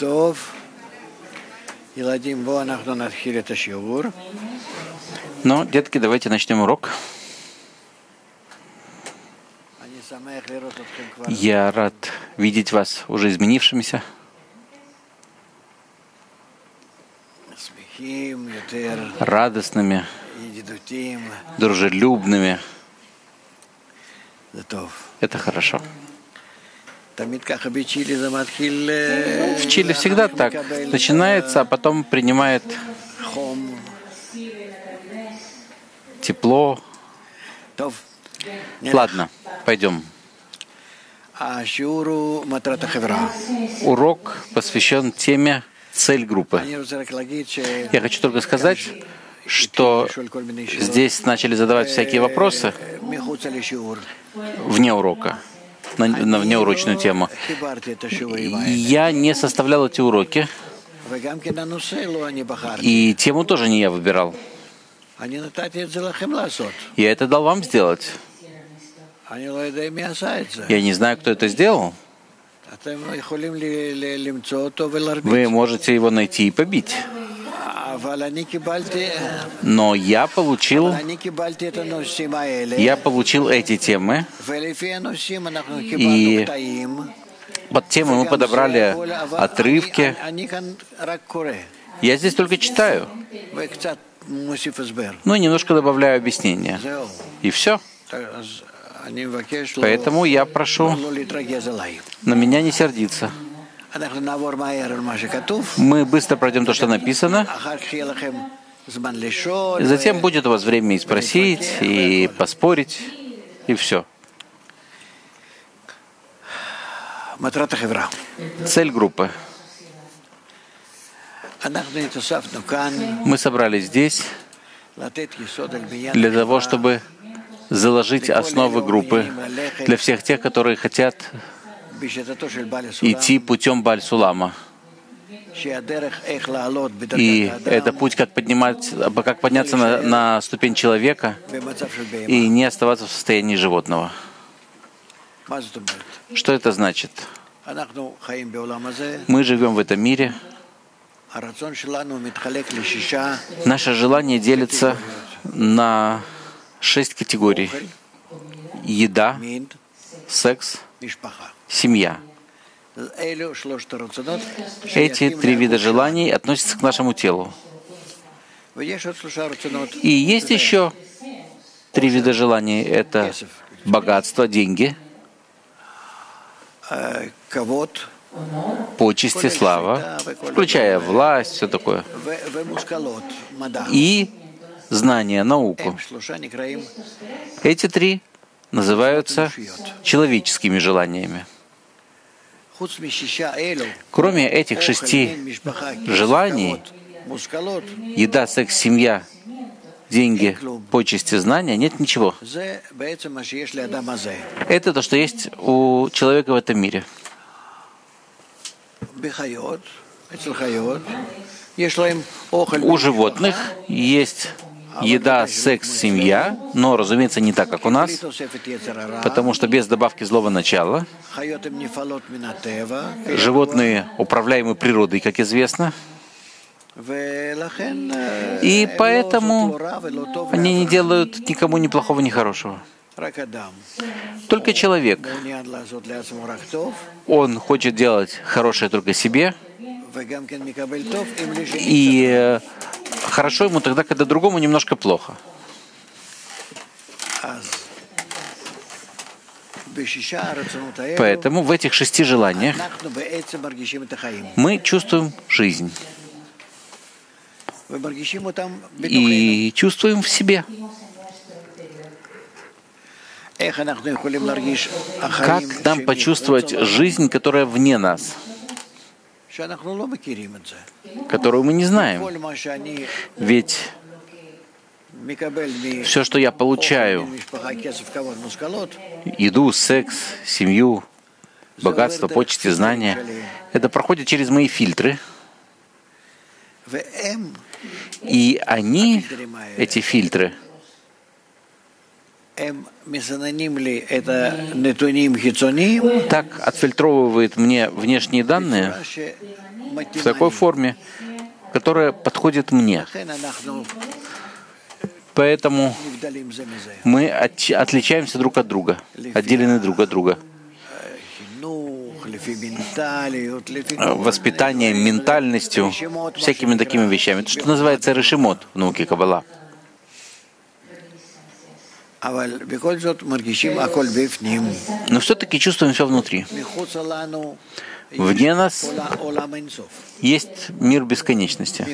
Ну, детки, давайте начнем урок. Я рад видеть вас уже изменившимися, радостными, дружелюбными. Это хорошо. В Чили всегда так. Начинается, а потом принимает тепло. Ладно, пойдем. Урок посвящен теме «Цель группы». Я хочу только сказать, что здесь начали задавать всякие вопросы вне урока, на внеурочную тему. Я не составлял эти уроки, и тему тоже не я выбирал. Я это дал вам сделать. Я не знаю, кто это сделал. Вы можете его найти и побить. Но я получил эти темы, и под темы мы подобрали отрывки. Я здесь только читаю, ну и немножко добавляю объяснения. И все. Поэтому я прошу на меня не сердиться. Мы быстро пройдем то, что написано. Затем будет у вас время и спросить, и поспорить, и все. Цель группы. Мы собрались здесь для того, чтобы заложить основы группы для всех тех, которые хотят идти путем Бааль-Сулама. И это путь, как подняться на ступень человека и не оставаться в состоянии животного. Что это значит? Мы живем в этом мире. Наше желание делится на 6 категорий. Еда, секс, семья. Эти 3 вида желаний относятся к нашему телу. И есть еще 3 вида желаний. Это богатство, деньги, почести, слава, включая власть, все такое. И знания, науку. Эти 3 называются человеческими желаниями. Кроме этих 6 желаний, еда, секс, семья, деньги, почести, знания, нет ничего. Это то, что есть у человека в этом мире. У животных есть еда, секс, семья, но, разумеется, не так, как у нас, потому что без добавки злого начала. Животные управляемы природой, как известно, и поэтому они не делают никому ни плохого, ни хорошего. Только человек, он хочет делать хорошее только себе, и хорошо ему тогда, когда другому немножко плохо. Поэтому в этих 6 желаниях мы чувствуем жизнь. И чувствуем в себе. Как нам почувствовать жизнь, которая вне нас, которую мы не знаем? Ведь все, что я получаю, еду, секс, семью, богатство, почести, знания, это проходит через мои фильтры. И они, эти фильтры, так отфильтровывает мне внешние данные в такой форме, которая подходит мне. Поэтому мы отличаемся друг от друга, отделены друг от друга. Воспитанием, ментальностью, всякими такими вещами. Это что называется решимот в науке Каббала. Но все-таки чувствуем все внутри. Вне нас есть мир бесконечности.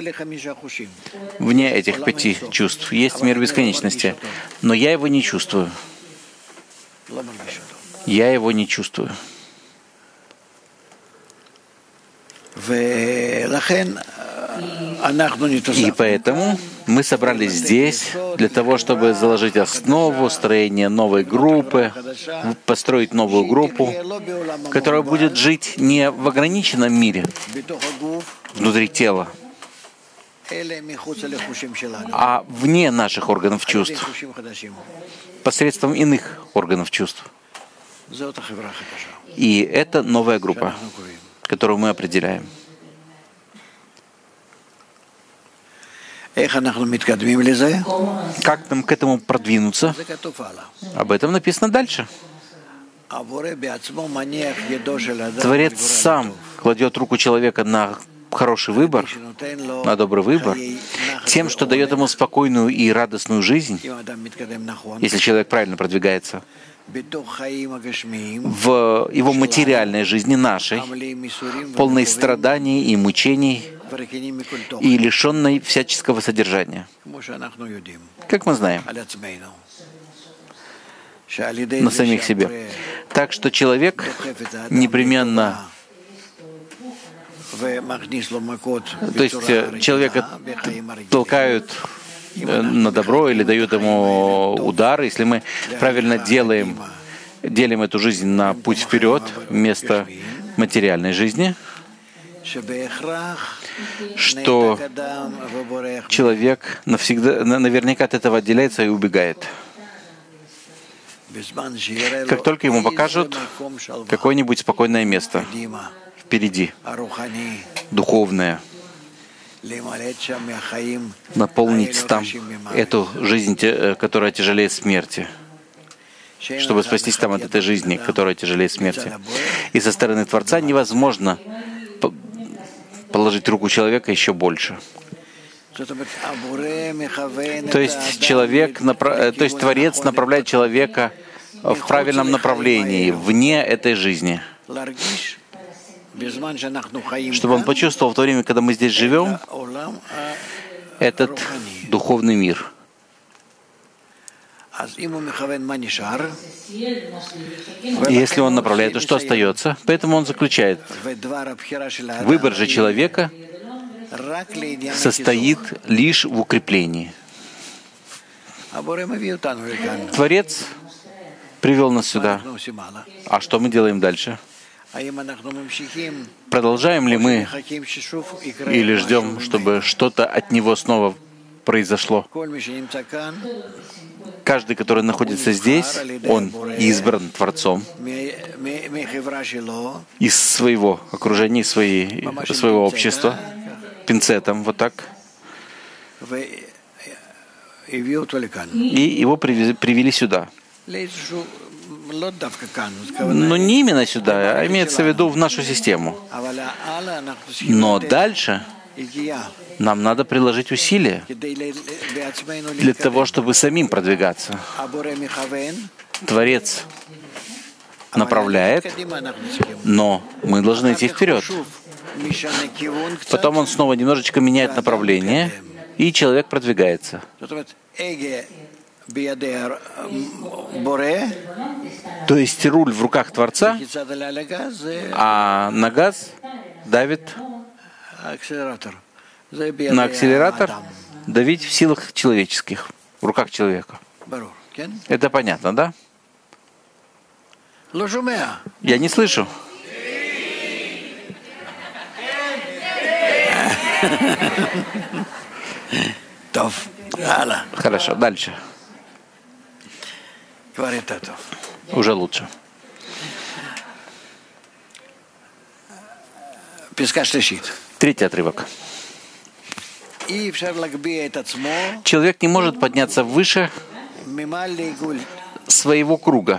Вне этих 5 чувств есть мир бесконечности. Но я его не чувствую. Я его не чувствую. И поэтому мы собрались здесь для того, чтобы заложить основу строения новой группы, построить новую группу, которая будет жить не в ограниченном мире, внутри тела, а вне наших органов чувств, посредством иных органов чувств. И это новая группа, которую мы определяем. Как нам к этому продвинуться? Об этом написано дальше. Творец сам кладет руку человека на хороший выбор, на добрый выбор, тем, что дает ему спокойную и радостную жизнь, если человек правильно продвигается, в его материальной жизни нашей, полной страданий и мучений, и лишенной всяческого содержания, как мы знаем, на самих себе. Так что человек непременно, то есть человека толкают на добро или дают ему удар, если мы правильно делим эту жизнь на путь вперед вместо материальной жизни, что человек наверняка от этого отделяется и убегает. Как только ему покажут какое-нибудь спокойное место впереди, духовное, наполнить там эту жизнь, которая тяжелее смерти, чтобы спастись там от этой жизни, которая тяжелее смерти. И со стороны Творца невозможно положить руку человека еще больше. То есть Творец направляет человека в правильном направлении, вне этой жизни, чтобы он почувствовал в то время, когда мы здесь живем, этот духовный мир. Если он направляет, то что остается? Поэтому он заключает: выбор же человека состоит лишь в укреплении. Творец привел нас сюда. А что мы делаем дальше? Продолжаем ли мы или ждем, чтобы что-то от него снова произошло? Каждый, который находится здесь, он избран Творцом из своего окружения, из своего общества, пинцетом, вот так. И его привели сюда. Но не именно сюда, а имеется в виду в нашу систему. Но дальше нам надо приложить усилия для того, чтобы самим продвигаться. Творец направляет, но мы должны идти вперед. Потом он снова немножечко меняет направление, и человек продвигается. То есть руль в руках Творца, а на газ давит на акселератор, давить в силах человеческих, в руках человека. Это понятно, да? Я не слышу. Хорошо, дальше. Уже лучше. Третий отрывок. Человек не может подняться выше своего круга.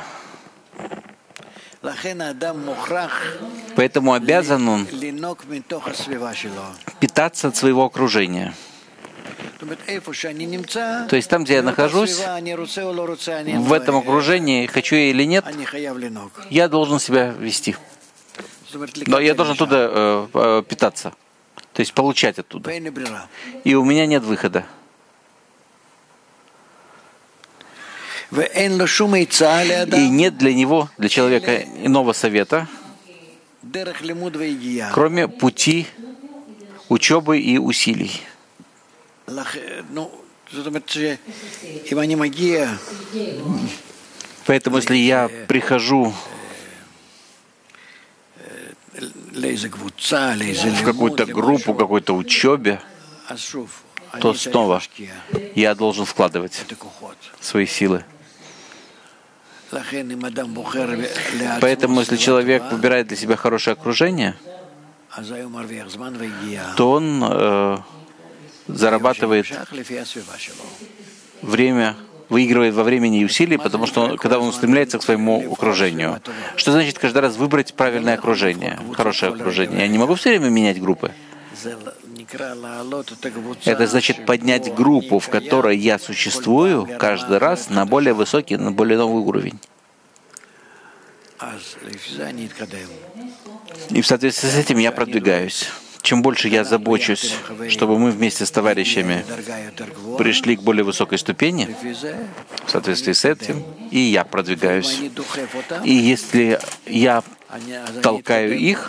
Поэтому обязан он питаться от своего окружения. То есть там, где я нахожусь, в этом окружении, хочу я или нет, я должен себя вести. Но я должен оттуда питаться, то есть получать оттуда. И у меня нет выхода. И нет для него, для человека, иного совета, кроме пути учебы и усилий. Поэтому, если я прихожу в какую-то группу, какой-то учебе, то снова я должен вкладывать свои силы. Поэтому, если человек выбирает для себя хорошее окружение, то он зарабатывает время, выигрывает во времени и усилий, потому что когда он устремляется к своему окружению. Что значит каждый раз выбрать правильное окружение, хорошее окружение? Я не могу все время менять группы. Это значит поднять группу, в которой я существую, каждый раз на более высокий, на более новый уровень. И в соответствии с этим я продвигаюсь. Чем больше я забочусь, чтобы мы вместе с товарищами пришли к более высокой ступени, в соответствии с этим, и я продвигаюсь. И если я толкаю их,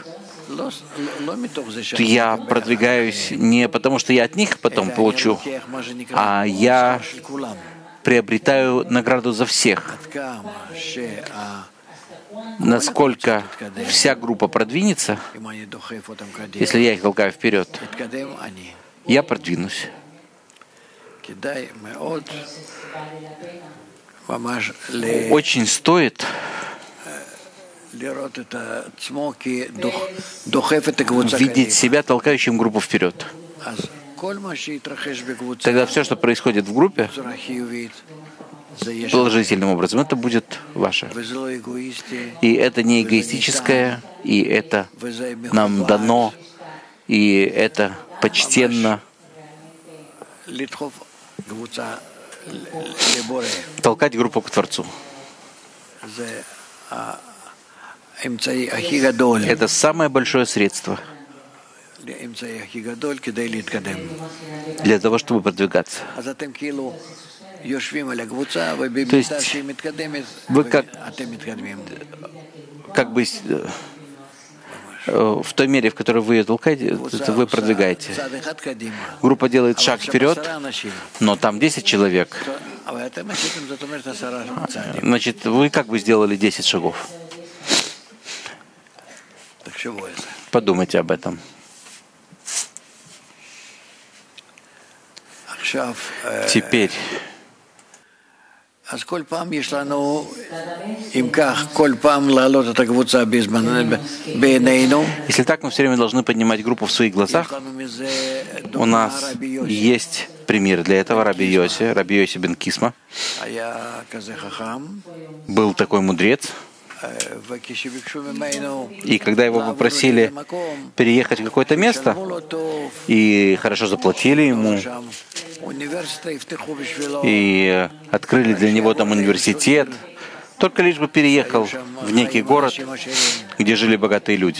то я продвигаюсь не потому, что я от них потом получу, а я приобретаю награду за всех. Насколько вся группа продвинется, если я их толкаю вперед, я продвинусь. Очень стоит видеть себя толкающим группу вперед. Тогда все, что происходит в группе, положительным образом, это будет ваше. И это не эгоистическое, и это нам дано, и это почтенно. Толкать группу к Творцу. Это самое большое средство для того, чтобы продвигаться. То есть вы как бы в той мере, в которой вы ее толкаете, вы продвигаете. Группа делает шаг вперед, но там 10 человек. Значит, вы как бы сделали 10 шагов. Подумайте об этом. Теперь если так, мы все время должны поднимать группу в своих глазах. У нас есть пример для этого. Раби Йоси бен Кисма был такой мудрец. И когда его попросили переехать в какое-то место, и хорошо заплатили ему, и открыли для него там университет, только лишь бы переехал в некий город, где жили богатые люди.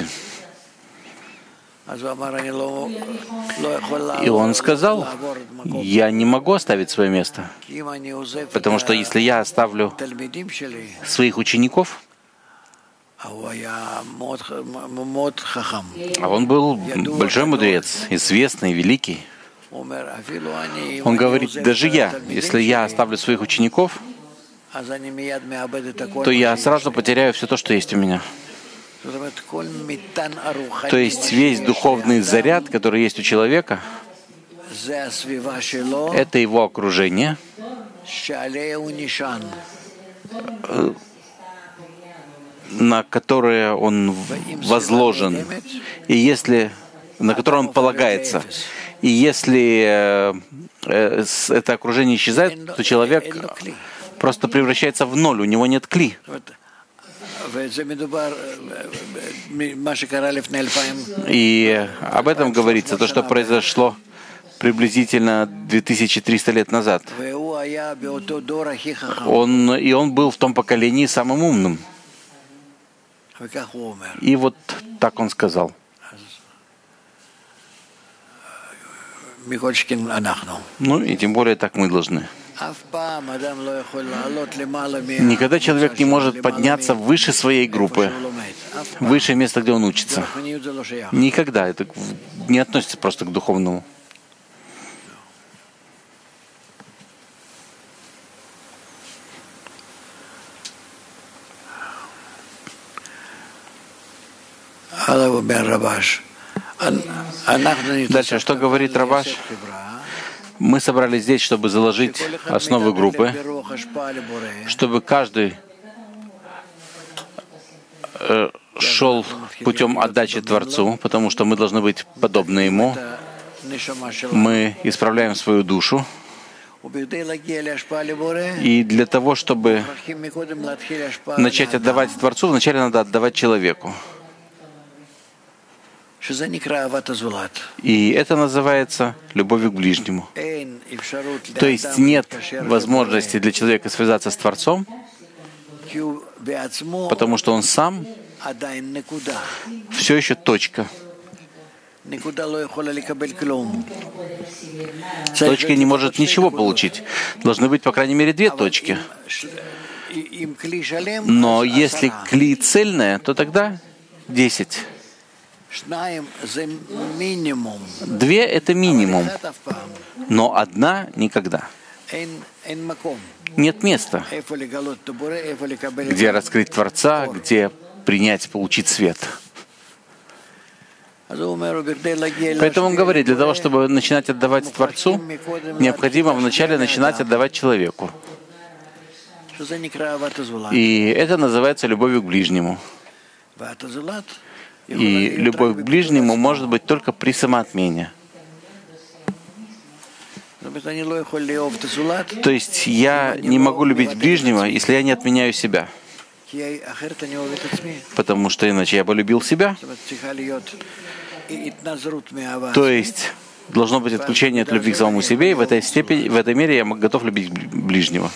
И он сказал: я не могу оставить свое место, потому что если я оставлю своих учеников, а он был большой мудрец, известный, великий. Он говорит: даже я, если я оставлю своих учеников, то я сразу потеряю все то, что есть у меня. То есть весь духовный заряд, который есть у человека, это его окружение, на которые он возложен, и если на который он полагается. И если это окружение исчезает, то человек просто превращается в ноль, у него нет кли. И об этом говорится, то, что произошло приблизительно 2300 лет назад. Он был в том поколении самым умным. И вот так он сказал. Ну и тем более так мы должны. Никогда человек не может подняться выше своей группы, выше места, где он учится. Никогда. Это не относится просто к духовному. Дальше, что говорит Рабаш? Мы собрались здесь, чтобы заложить основы группы, чтобы каждый шел путем отдачи Творцу, потому что мы должны быть подобны Ему. Мы исправляем свою душу. И для того, чтобы начать отдавать Творцу, вначале надо отдавать человеку. И это называется любовью к ближнему. То есть нет возможности для человека связаться с Творцом, потому что он сам все еще точка. Точка не может ничего получить. Должны быть, по крайней мере, две точки. Но если кли цельная, то тогда 10. 2 — это минимум, но 1 — никогда. Нет места, где раскрыть Творца, где принять, получить свет. Поэтому он говорит, для того, чтобы начинать отдавать Творцу, необходимо вначале начинать отдавать человеку. И это называется любовью к ближнему. И любовь к ближнему может быть только при самоотмене. То есть я не могу любить ближнего, если я не отменяю себя. Потому что иначе я бы любил себя. То есть должно быть отключение от любви к самому себе, и в этой мере я готов любить ближнего.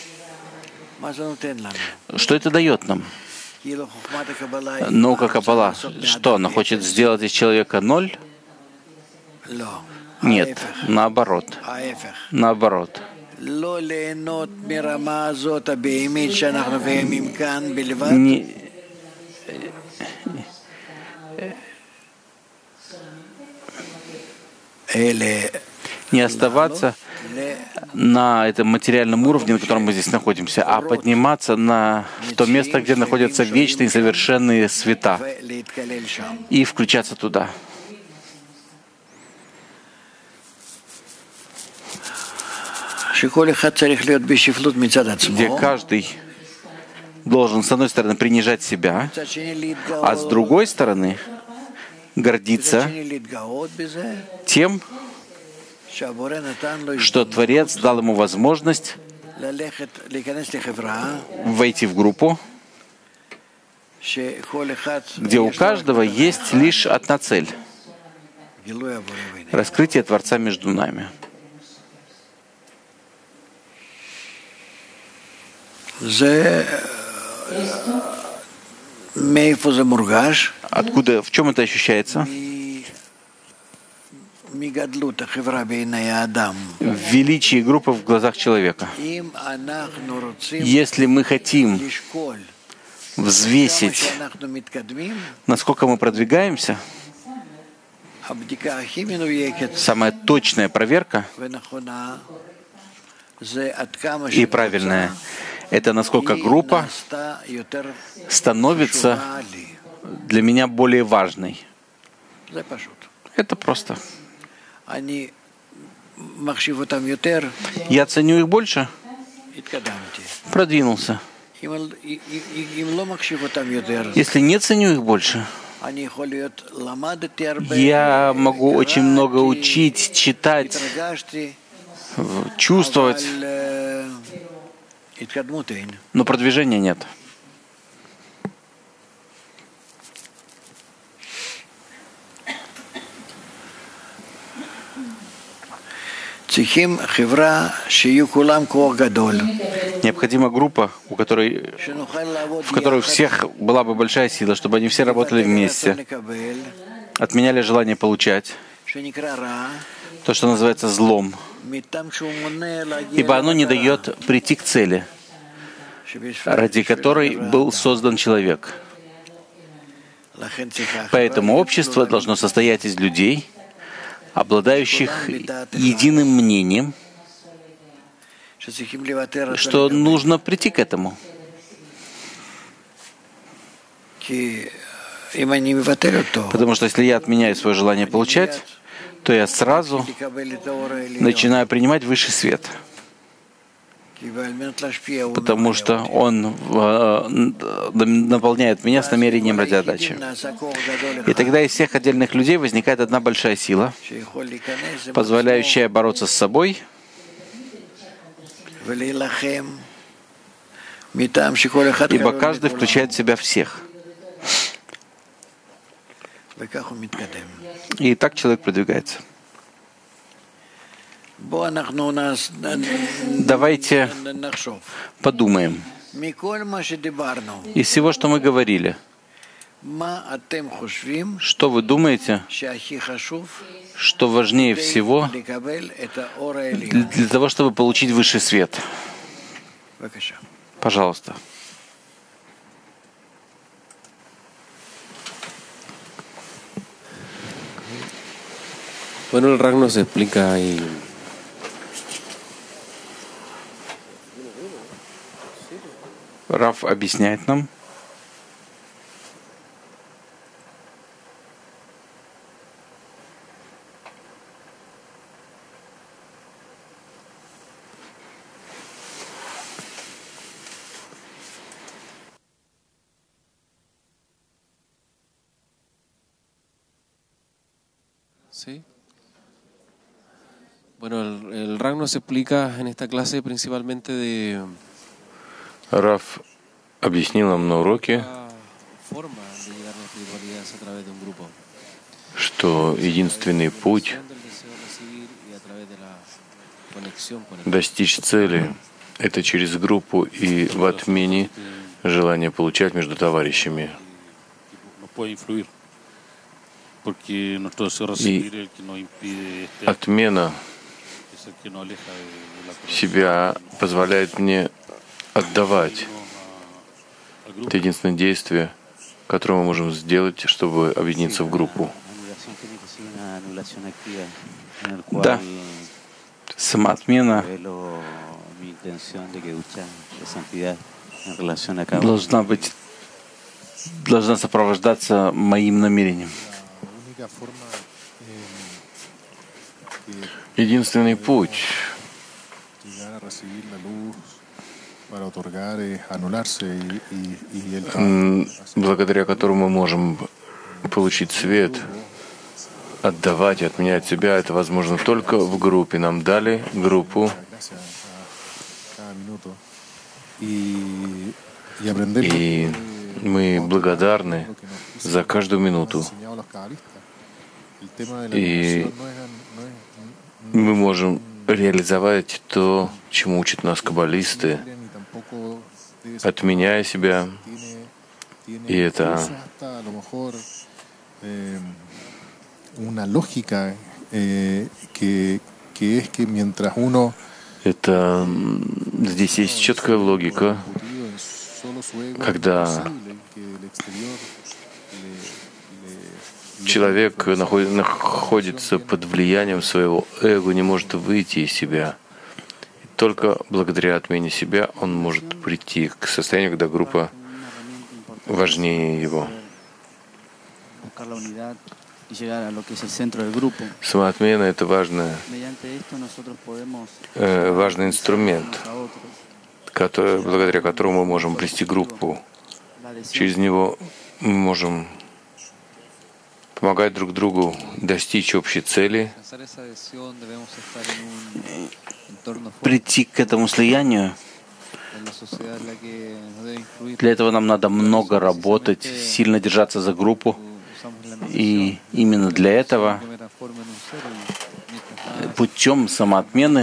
Что это дает нам? Наука Каббала, что она хочет сделать из человека 0? Нет, наоборот. Наоборот. Не оставаться на этом материальном уровне, на котором мы здесь находимся, а подниматься в то место, где находятся вечные и совершенные света, и включаться туда. Где каждый должен, с одной стороны, принижать себя, а с другой стороны, гордиться тем, что Творец дал ему возможность войти в группу, где у каждого есть лишь одна цель — раскрытие Творца между нами. Откуда, в чем это ощущается? В величии группы в глазах человека. Если мы хотим взвесить, насколько мы продвигаемся, самая точная проверка и правильная — это насколько группа становится для меня более важной. Это просто. Я ценю их больше, продвинулся. Если не ценю их больше, я могу очень много учить, читать, чувствовать, но продвижения нет. Необходима группа, в которой у всех была бы большая сила, чтобы они все работали вместе, отменяли желание получать, то, что называется злом, ибо оно не дает прийти к цели, ради которой был создан человек. Поэтому общество должно состоять из людей, обладающих единым мнением, что нужно прийти к этому. Потому что если я отменяю свое желание получать, то я сразу начинаю принимать высший свет. Потому что он наполняет меня с намерением ради отдачи. И тогда из всех отдельных людей возникает одна большая сила, позволяющая бороться с собой, ибо каждый включает в себя всех. И так человек продвигается. Давайте подумаем. Из всего, что мы говорили, что вы думаете, что важнее всего для того, чтобы получить высший свет? Пожалуйста. Bueno, el Rag nos explica y Раф объясняет нам, sí. Bueno, el Rag nos explica en esta clase principalmente de Раф объяснил нам на уроке, что единственный путь достичь цели — это через группу и в отмене желания получать между товарищами. И отмена себя позволяет мне отдавать. Это единственное действие, которое мы можем сделать, чтобы объединиться в группу. да, самоотмена должна сопровождаться моим намерением. Единственный путь благодаря которому мы можем получить свет, отдавать и отменять себя, это возможно только в группе. Нам дали группу, и мы благодарны за каждую минуту. И мы можем реализовать то, чему учат нас каббалисты, отменяя себя. И это здесь есть четкая логика, когда человек находится под влиянием своего эго, не может выйти из себя. И только благодаря отмене себя он может прийти к состоянию, когда группа важнее его. Самоотмена — это важный инструмент, благодаря которому мы можем плести группу. Через него мы можем помогать друг другу достичь общей цели. Прийти к этому слиянию, для этого нам надо много работать, сильно держаться за группу. И именно для этого путем самоотмены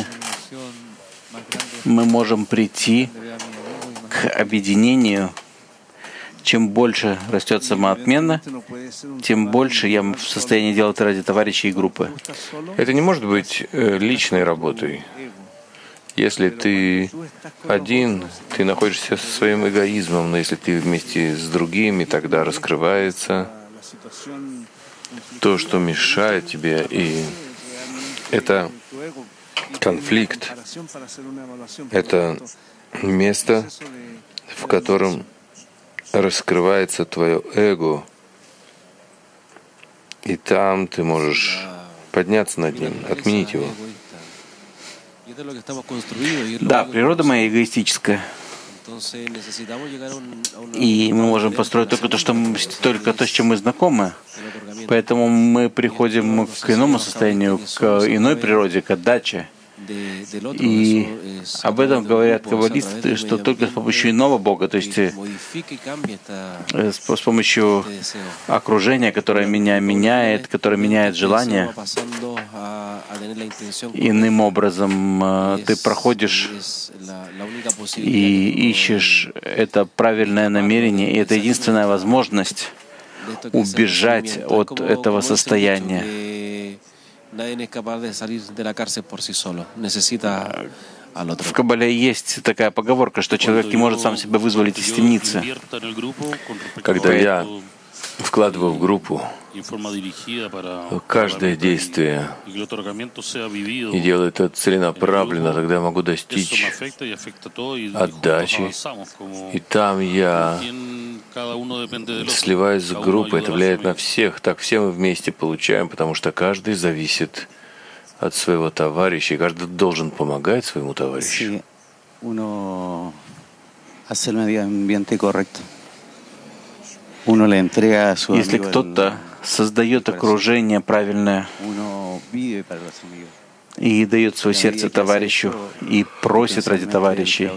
мы можем прийти к объединению. Чем больше растет самоотмена, тем больше я в состоянии делать ради товарищей и группы. Это не может быть личной работой. Если ты один, ты находишься со своим эгоизмом, но если ты вместе с другими, тогда раскрывается то, что мешает тебе, и это конфликт, это место, в котором раскрывается твое эго, и там ты можешь подняться над ним, отменить его. Да, природа моя эгоистическая. И мы можем построить только то, с чем мы знакомы. Поэтому мы приходим к иному состоянию, к иной природе, к отдаче. И об этом говорят каббалисты, что только с помощью иного Бога, то есть с помощью окружения, которое меня меняет, которое меняет желание, иным образом ты проходишь и ищешь это правильное намерение, и это единственная возможность убежать от этого состояния. В Каббале есть такая поговорка, что человек не может сам себя вызволить из темницы. Когда я вкладываю в группу каждое действие и делаю это целенаправленно, тогда я могу достичь отдачи. И там я сливаюсь с группой, это влияет на всех. Так все мы вместе получаем, потому что каждый зависит от своего товарища, и каждый должен помогать своему товарищу. Если кто-то создает окружение правильное и дает свое сердце товарищу и просит ради товарищей,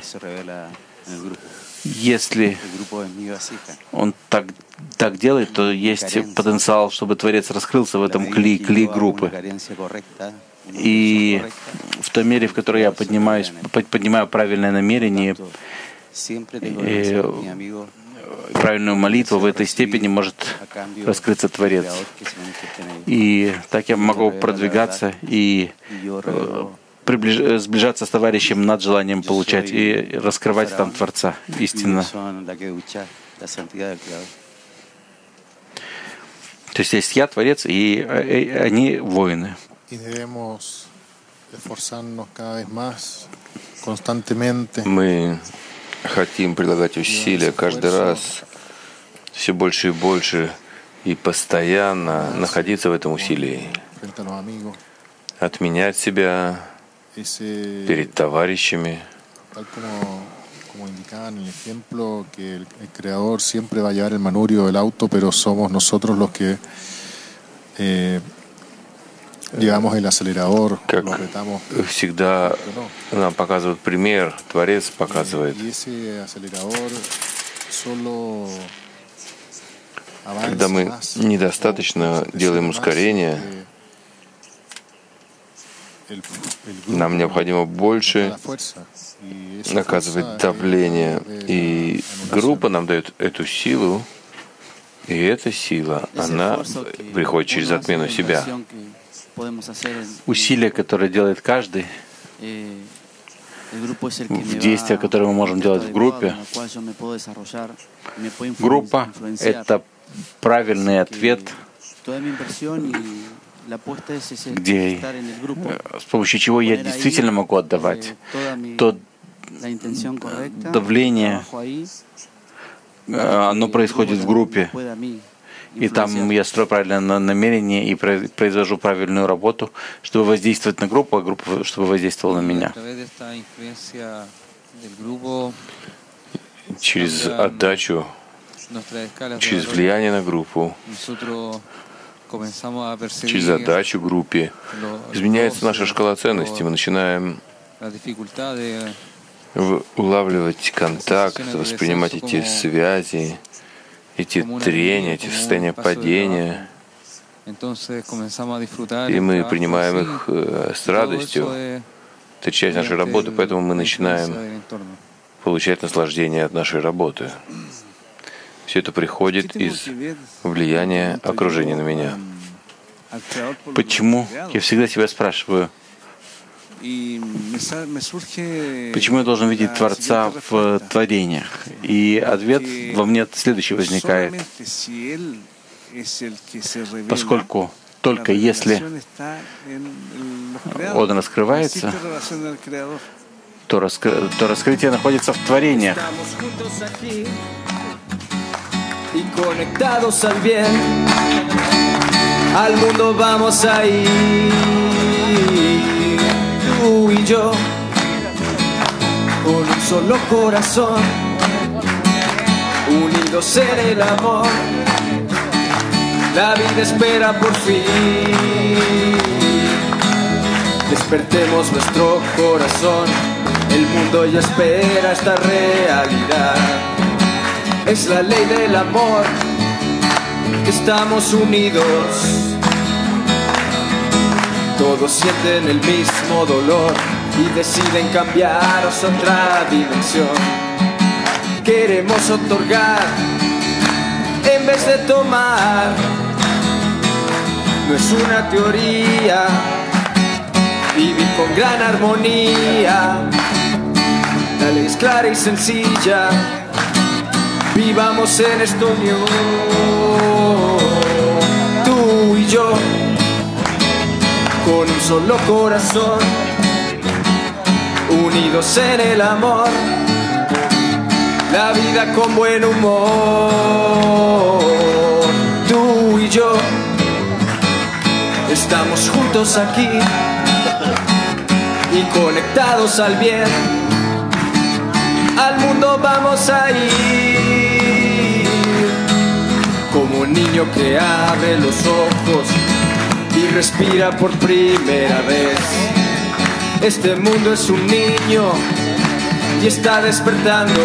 если он так делает, то есть потенциал, чтобы Творец раскрылся в этом кли группы. И в той мере, в которой я поднимаю правильное намерение, правильную молитву, в этой степени может раскрыться Творец. И так я могу продвигаться и сближаться с товарищем над желанием получать и раскрывать там Творца истинно. То есть я Творец, и они воины. Мы хотим прилагать усилия каждый раз, все больше и больше, и постоянно находиться в этом усилии, отменять себя перед товарищами. Como indicaban en el ejemplo, que el creador siempre va a llevar el manubrio del auto, pero somos nosotros los que llevamos el acelerador, lo retamos. Всегда нам показывают пример, Творец показывает. Когда мы недостаточно делаем ускорение, нам необходимо больше оказывать давление. И группа нам дает эту силу, и эта сила, она приходит через отмену себя. Усилия, которые делает каждый, в действия, которые мы можем делать в группе. Группа — это правильный ответ, где, с помощью чего я действительно могу отдавать. То давление, оно происходит в группе. И там я строю правильное намерение и произвожу правильную работу, чтобы воздействовать на группу, а группа, чтобы воздействовала на меня. del grupo, через отдачу, nuestras escalas de через valores, влияние на группу, nosotros comenzamos a через percibir отдачу группе, изменяется наша шкала ценностей. Мы начинаем las dificultades, улавливать контакт, воспринимать эти связи, эти трения, эти состояния падения. entonces comenzamos a disfrutar И el мы trabajo принимаем así, их с y todo радостью. eso es Это часть нашей работы, поэтому мы начинаем получать наслаждение от нашей работы. Все это приходит из влияния окружения на меня. Почему? Я всегда себя спрашиваю, почему я должен видеть Творца в творениях? И ответ во мне следующий возникает. Поскольку только если Он раскрывается, то раскрытие находится в творениях. Y conectados al bien, al mundo vamos a ir, tú y yo, con un solo corazón, unidos en el amor, la vida espera por fin, despertemos nuestro corazón, el mundo ya espera esta realidad. Es la ley del amor, estamos unidos. Todos sienten el mismo dolor y deciden cambiar a otra dimensión. Queremos otorgar en vez de tomar. No es una teoría, vivir con gran armonía. La ley es clara y sencilla. Vivamos en esta unión, tú y yo, con un solo corazón, unidos en el amor, la vida con buen humor. Tú y yo, estamos juntos aquí y conectados al bien, al mundo vamos a ir. Como un niño que abre los ojos y respira por primera vez. Este mundo es un niño y está despertando.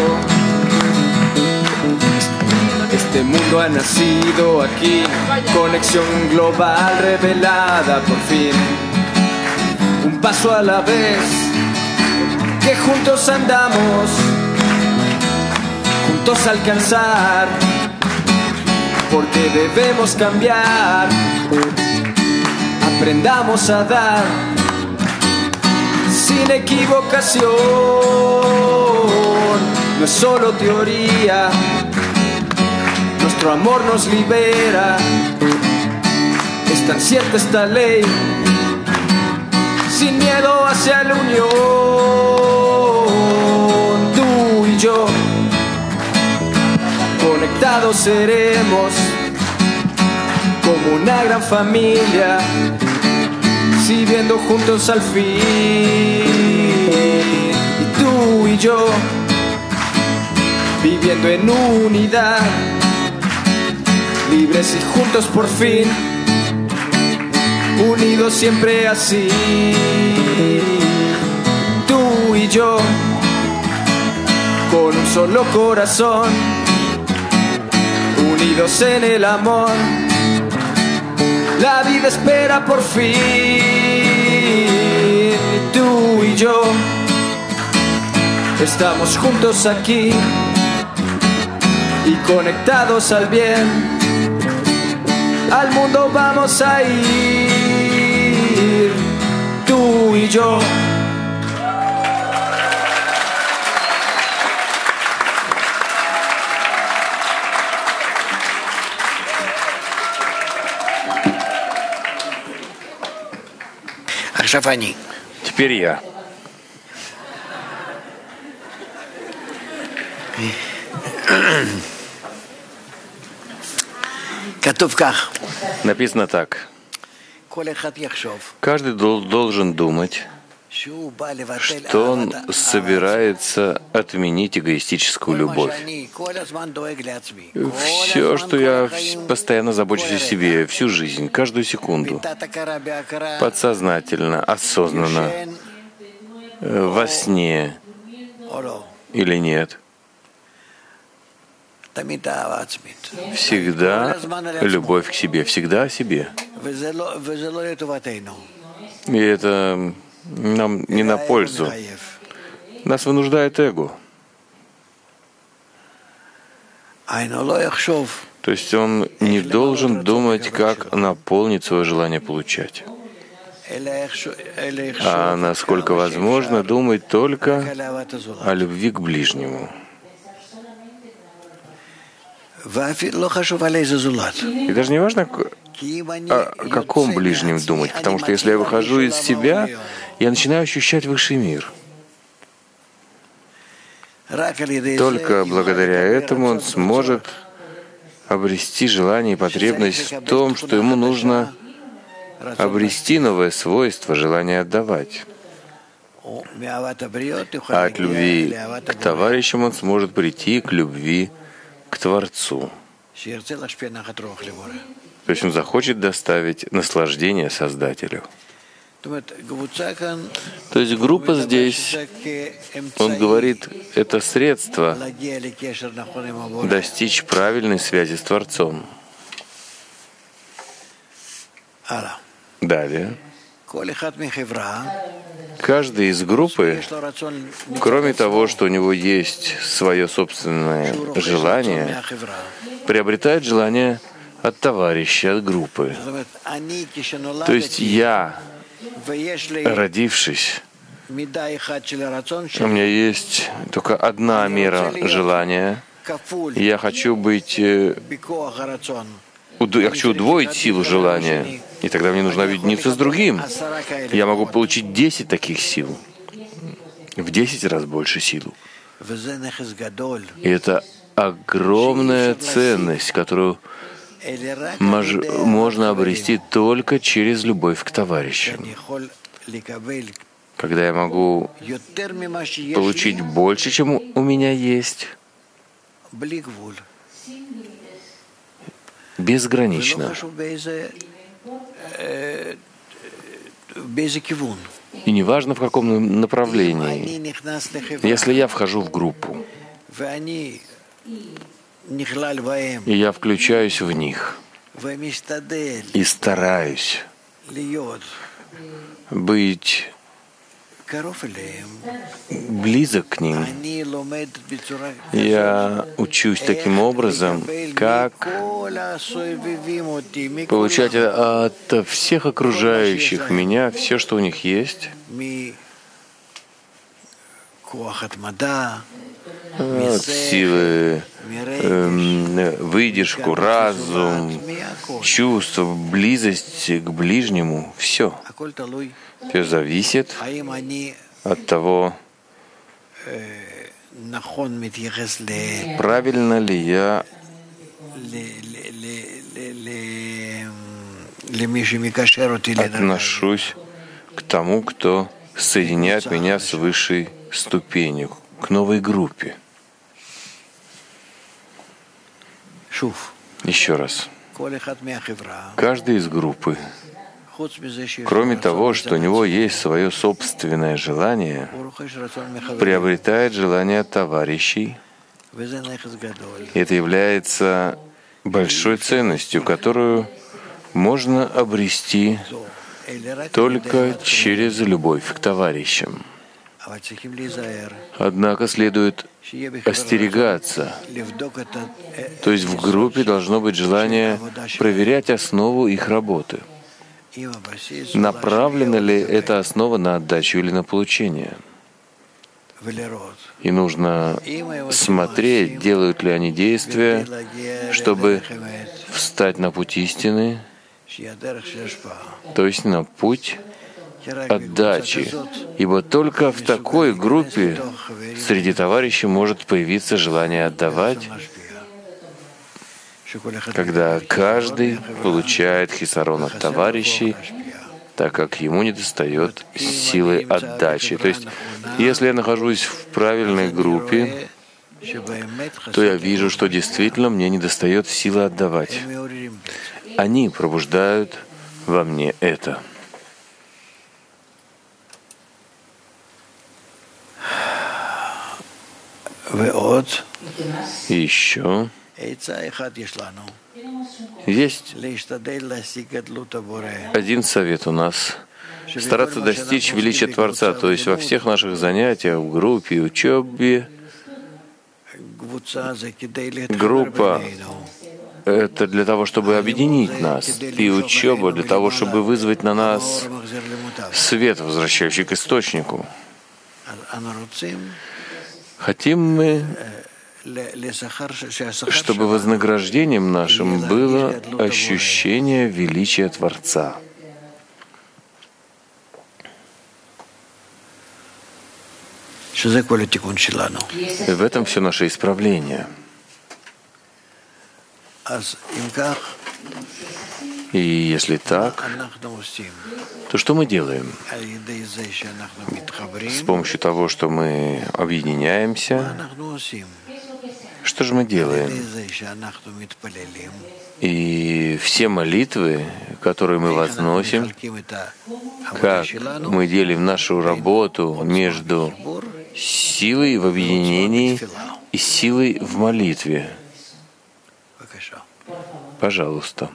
Este mundo ha nacido aquí, conexión global revelada por fin. Un paso a la vez, que juntos andamos, juntos alcanzar. Porque debemos cambiar, aprendamos a dar sin equivocación. No es solo teoría, nuestro amor nos libera. Es tan cierta esta ley, sin miedo hacia la unión. Tú y yo, conectados seremos como una gran familia, sirviendo juntos al fin. Y tú y yo, viviendo en unidad, libres y juntos por fin, unidos siempre así. Tú y yo, con un solo corazón, unidos en el amor, la vida espera por fin. Y tú y yo, estamos juntos aquí y conectados al bien, al mundo vamos a ir. Tú y yo. Теперь я. Написано так. Каждый должен думать, что он собирается отменить эгоистическую любовь. Все, что я постоянно забочусь о себе, всю жизнь, каждую секунду, подсознательно, осознанно, во сне или нет, всегда любовь к себе, всегда о себе. И это нам не на пользу. Нас вынуждает эго. То есть он не должен думать, как наполнить свое желание получать, а насколько возможно думать только о любви к ближнему. И даже не важно, о каком ближнем думать, потому что если я выхожу из себя, я начинаю ощущать высший мир. Только благодаря этому он сможет обрести желание и потребность в том, что ему нужно обрести новое свойство, желание отдавать. А от любви к товарищам он сможет прийти к любви к Творцу. То есть он захочет доставить наслаждение Создателю. То есть группа здесь, он говорит, это средство достичь правильной связи с Творцом. Далее. Каждый из группы, кроме того, что у него есть свое собственное желание, приобретает желание от товарища, от группы. То есть я, родившись, у меня есть только одна мера желания. Я хочу быть... Я хочу удвоить силу желания, и тогда мне нужно объединиться с другим. Я могу получить 10 таких сил, в 10 раз больше силу. И это огромная ценность, которую можно обрести только через любовь к товарищам. Когда я могу получить больше, чем у меня есть, безгранично. И неважно, в каком направлении. Если я вхожу в группу, и я включаюсь в них, и стараюсь быть близок к ним, я учусь таким образом, как получать от всех окружающих меня все, что у них есть, от силы, выдержку, разум, чувство, близость к ближнему, все. Все зависит от того, правильно ли я отношусь к тому, кто соединяет меня с высшей ступенью, к новой группе. Еще раз. Каждый из группы, кроме того, что у него есть свое собственное желание, приобретает желание товарищей. Это является большой ценностью, которую можно обрести только через любовь к товарищам. Однако следует остерегаться. То есть в группе должно быть желание проверять основу их работы. Направлена ли эта основа на отдачу или на получение? И нужно смотреть, делают ли они действия, чтобы встать на путь истины, то есть на путь отдачи. Ибо только в такой группе среди товарищей может появиться желание отдавать, когда каждый получает хисарон от товарищей так как ему недостает силы отдачи. То есть, если я нахожусь в правильной группе, то я вижу, что действительно мне недостает силы отдавать. Они пробуждают во мне это. И еще есть один совет у нас — стараться достичь величия Творца, то есть во всех наших занятиях, в группе, учебе. Группа — это для того, чтобы объединить нас, и учеба для того, чтобы вызвать на нас свет, возвращающий к источнику. Хотим мы, чтобы вознаграждением нашим было ощущение величия Творца. И в этом все наше исправление. И если так, то что мы делаем? С помощью того, что мы объединяемся, что же мы делаем? И все молитвы, которые мы возносим, как мы делим нашу работу между силой в объединении и силой в молитве. Пожалуйста.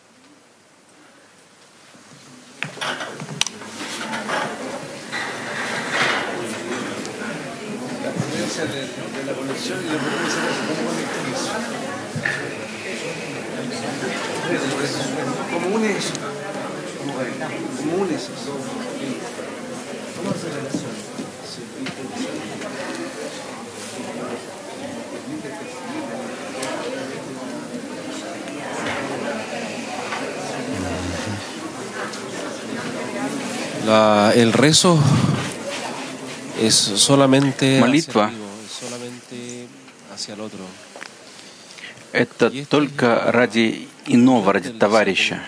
El rezo es solamente Молитва hacia el otro. Это только ради иного, ради товарища.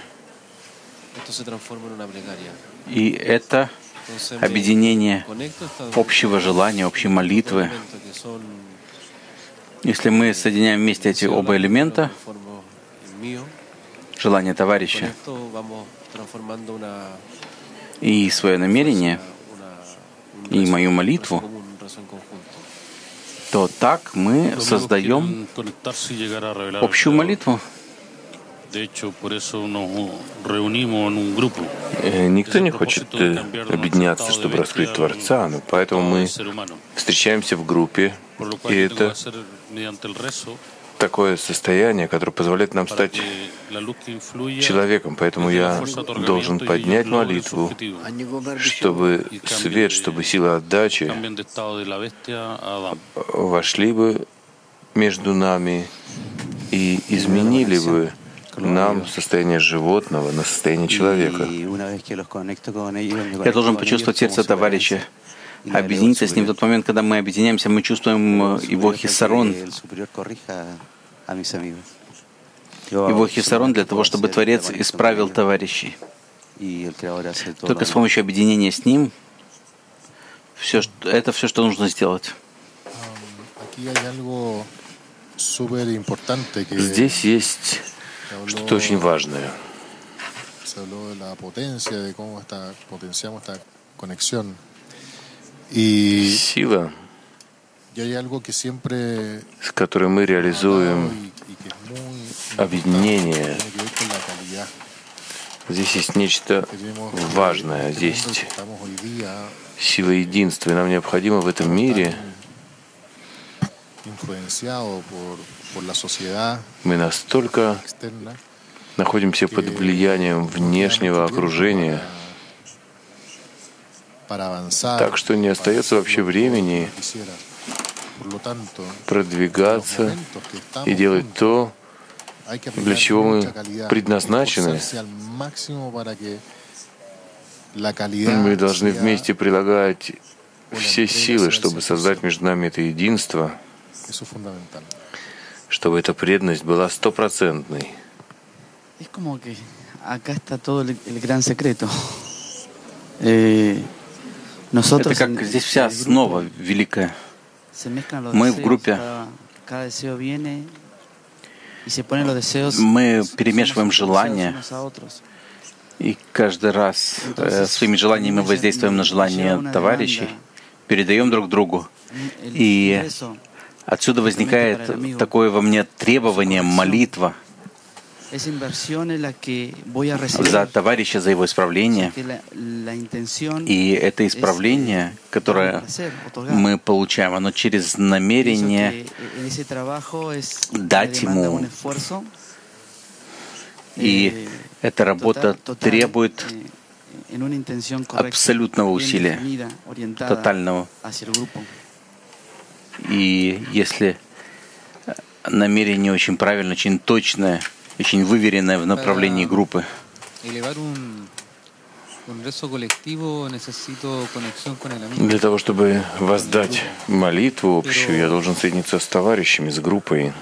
И это объединение общего желания, общей молитвы. Если мы соединяем вместе эти оба элемента, желание товарища и свое намерение, и мою молитву, то так мы создаем общую молитву. Никто не хочет объединяться, чтобы раскрыть Творца, но поэтому мы встречаемся в группе, и это такое состояние, которое позволяет нам стать человеком. Поэтому я должен поднять молитву, чтобы свет, чтобы сила отдачи вошли бы между нами и изменили бы нам состояние животного на состояние человека. Я должен почувствовать сердце товарища, объединиться с ним. В тот момент, когда мы объединяемся, мы чувствуем его хиссарон. Его хиссарон для того, чтобы Творец исправил товарищей. Только с помощью объединения с ним это все, что нужно сделать. Здесь есть что-то очень важное. Сила, с которой мы реализуем объединение. Здесь есть нечто важное. Здесь есть сила единства. И нам необходимо в этом мире, мы настолько находимся под влиянием внешнего окружения, так что не остается вообще времени продвигаться и делать то, для чего мы предназначены. Мы должны вместе прилагать все силы, чтобы создать между нами это единство, чтобы эта преданность была 100%. Это как здесь вся основа великая. Мы в группе, мы перемешиваем желания, и каждый раз своими желаниями мы воздействуем на желания товарищей, передаем друг другу. И отсюда возникает такое во мне требование, молитва за товарища, за его исправление. И это исправление, которое мы получаем, оно через намерение дать ему. И эта работа требует абсолютного усилия, тотального. И если намерение очень правильное, очень точное, очень выверенное в направлении группы, для того, чтобы воздать молитву общую, я должен соединиться с товарищами, с группой.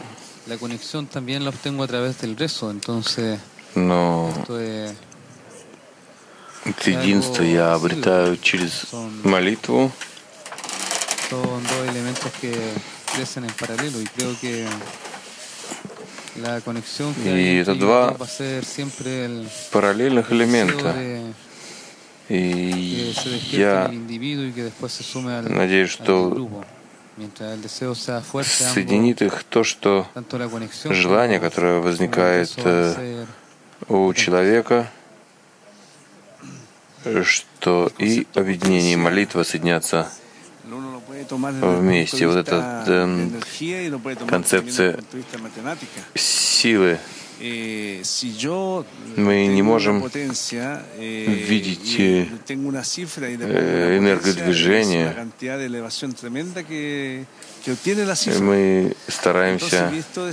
Но это единство я обретаю через молитву. И это два параллельных элемента. И я надеюсь, что соединит их то, что желание, которое возникает у человека, что и объединение, и молитва соединятся вместе. Вот эта концепция силы. Мы не можем видеть энергодвижение. Мы стараемся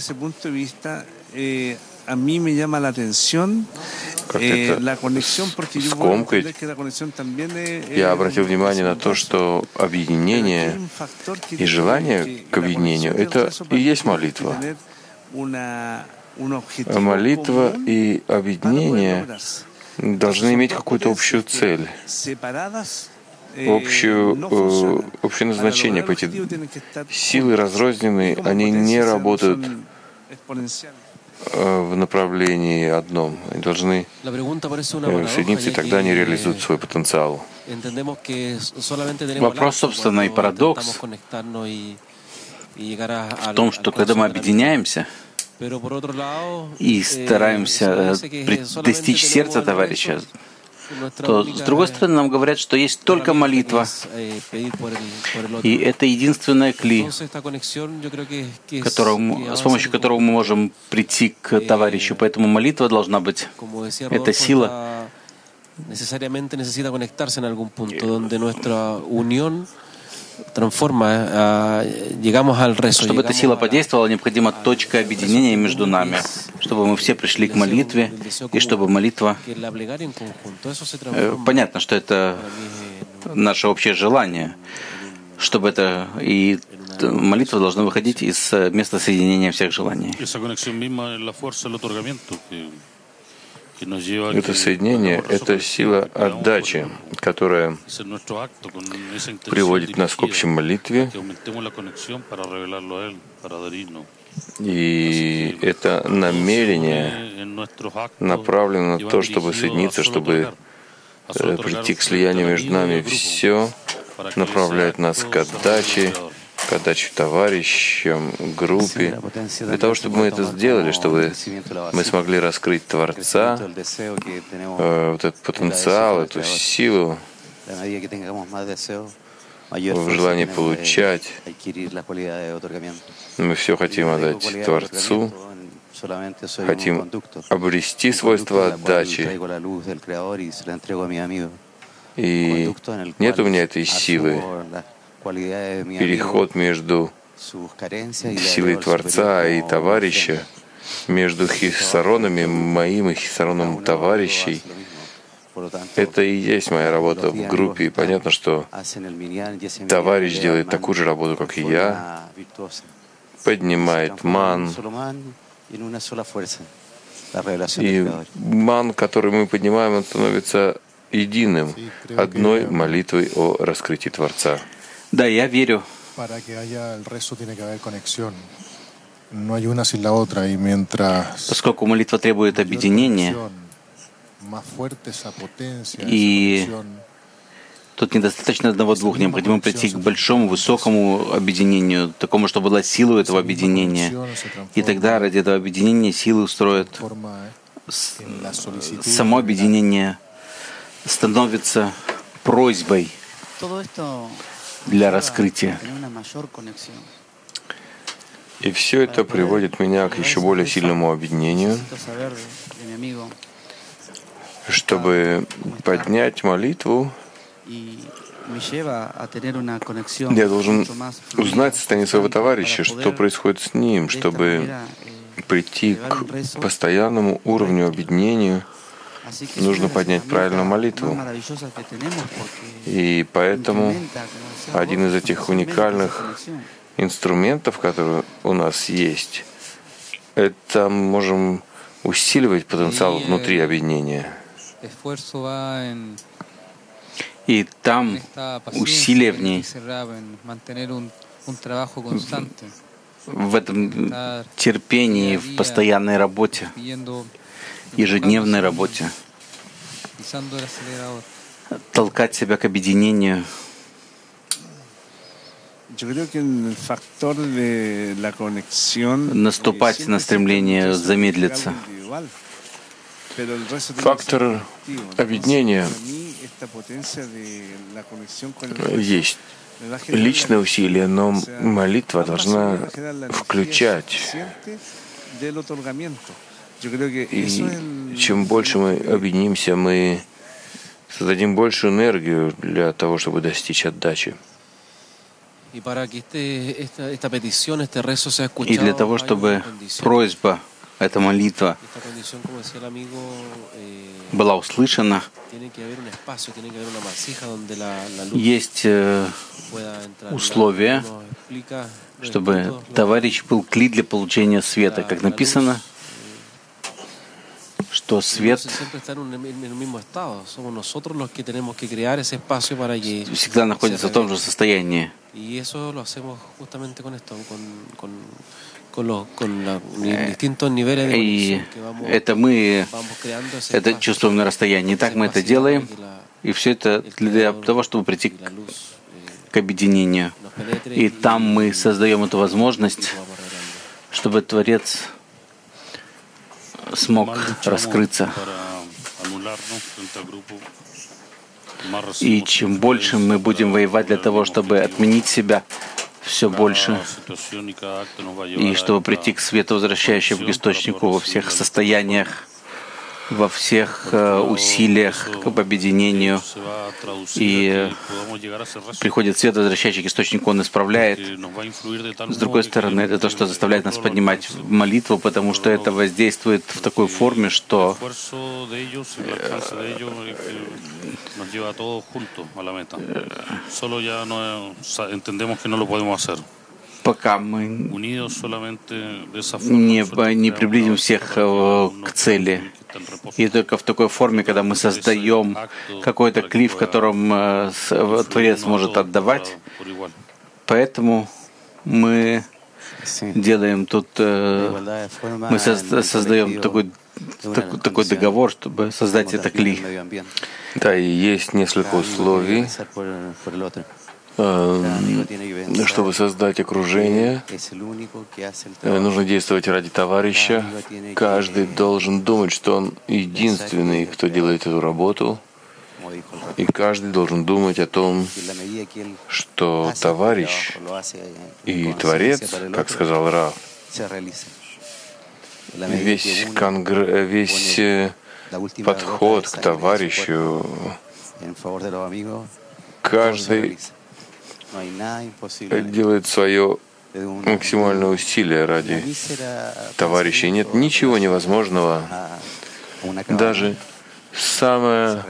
как-то это скомкать. Я обратил внимание на то, что объединение и желание к объединению — это и есть молитва. Молитва и объединение должны иметь какую-то общую цель, общее назначение. Эти силы разрозненные, они не работают в направлении одном. Они должны соединиться, и тогда они реализуют свой потенциал. Вопрос, собственно, и парадокс в том, что когда мы объединяемся и стараемся достичь сердца товарища, то, с другой стороны, нам говорят, что есть только молитва, и это единственное кли, с помощью которого мы можем прийти к товарищу. Поэтому молитва должна быть, это сила, чтобы эта сила подействовала, необходима точка объединения между нами, чтобы мы все пришли к молитве, и чтобы молитва... Понятно, что это наше общее желание, чтобы это... И молитва должна выходить из места соединения всех желаний. Это соединение — это сила отдачи, которая приводит нас к общей молитве. И это намерение направлено на то, чтобы соединиться, чтобы прийти к слиянию между нами. Все направляет нас к отдаче товарищам, группе, для того, чтобы мы это сделали, чтобы мы смогли раскрыть Творца, вот этот потенциал, эту силу в желании получать. Мы все хотим отдать Творцу, хотим обрести свойства отдачи. И нет у меня этой силы. Переход между силой Творца и товарища, между хисаронами моим и хисароном товарищей. Это и есть моя работа в группе. И понятно, что товарищ делает такую же работу, как и я, поднимает ман. И ман, который мы поднимаем, он становится единым, одной молитвой о раскрытии Творца. Да, я верю. Para que haya el rezo tiene que haber conexión. No hay una sin la otra, y mientras Поскольку молитва требует объединения, más fuerte esa potencia, и esa conexión, тут недостаточно одного-двух, необходимо прийти к большому, высокому объединению, такому, чтобы была сила этого объединения. И тогда ради этого объединения силы устроят само объединение становится просьбой для раскрытия. И все это приводит меня к еще более сильному объединению, чтобы поднять молитву. Я должен узнать состояние своего товарища, что происходит с ним, чтобы прийти к постоянному уровню объединения. Нужно поднять правильную молитву. И поэтому один из этих уникальных инструментов, которые у нас есть, это мы можем усиливать потенциал внутри объединения. И там усилие в ней, в этом терпении, в постоянной работе, ежедневной работе, толкать себя к объединению. Наступать на стремление замедлиться. Фактор объединения есть личное усилие, но молитва должна включать. И чем больше мы объединимся, мы создадим большую энергию для того, чтобы достичь отдачи. И для того, чтобы просьба, эта молитва была услышана, есть условия, чтобы товарищ был клей для получения света. Как написано, что свет всегда находится в том же состоянии. И это мы это чувствуем на расстоянии. Так мы это делаем. И все это для того, чтобы прийти к объединению. И там мы создаем эту возможность, чтобы Творец смог раскрыться. И чем больше мы будем воевать для того, чтобы отменить себя, все больше, и чтобы прийти к свету, возвращающему к источнику во всех состояниях, во всех усилиях к объединению. И приходит свет, возвращающий к источнику, он исправляет. С другой стороны, это то, что заставляет нас поднимать молитву, потому что это воздействует в такой форме, что пока мы не приблизим всех к цели. И только в такой форме, когда мы создаем какой-то клей, в котором Творец может отдавать, поэтому мы делаем тут, мы создаем такой договор, чтобы создать это клей. Да, и есть несколько условий, чтобы создать окружение. Нужно действовать ради товарища. Каждый должен думать, что он единственный, кто делает эту работу. И каждый должен думать о том, что товарищ и Творец, как сказал Рав, весь подход к товарищу, каждый делает свое максимальное усилие ради товарища. И нет ничего невозможного. Даже самая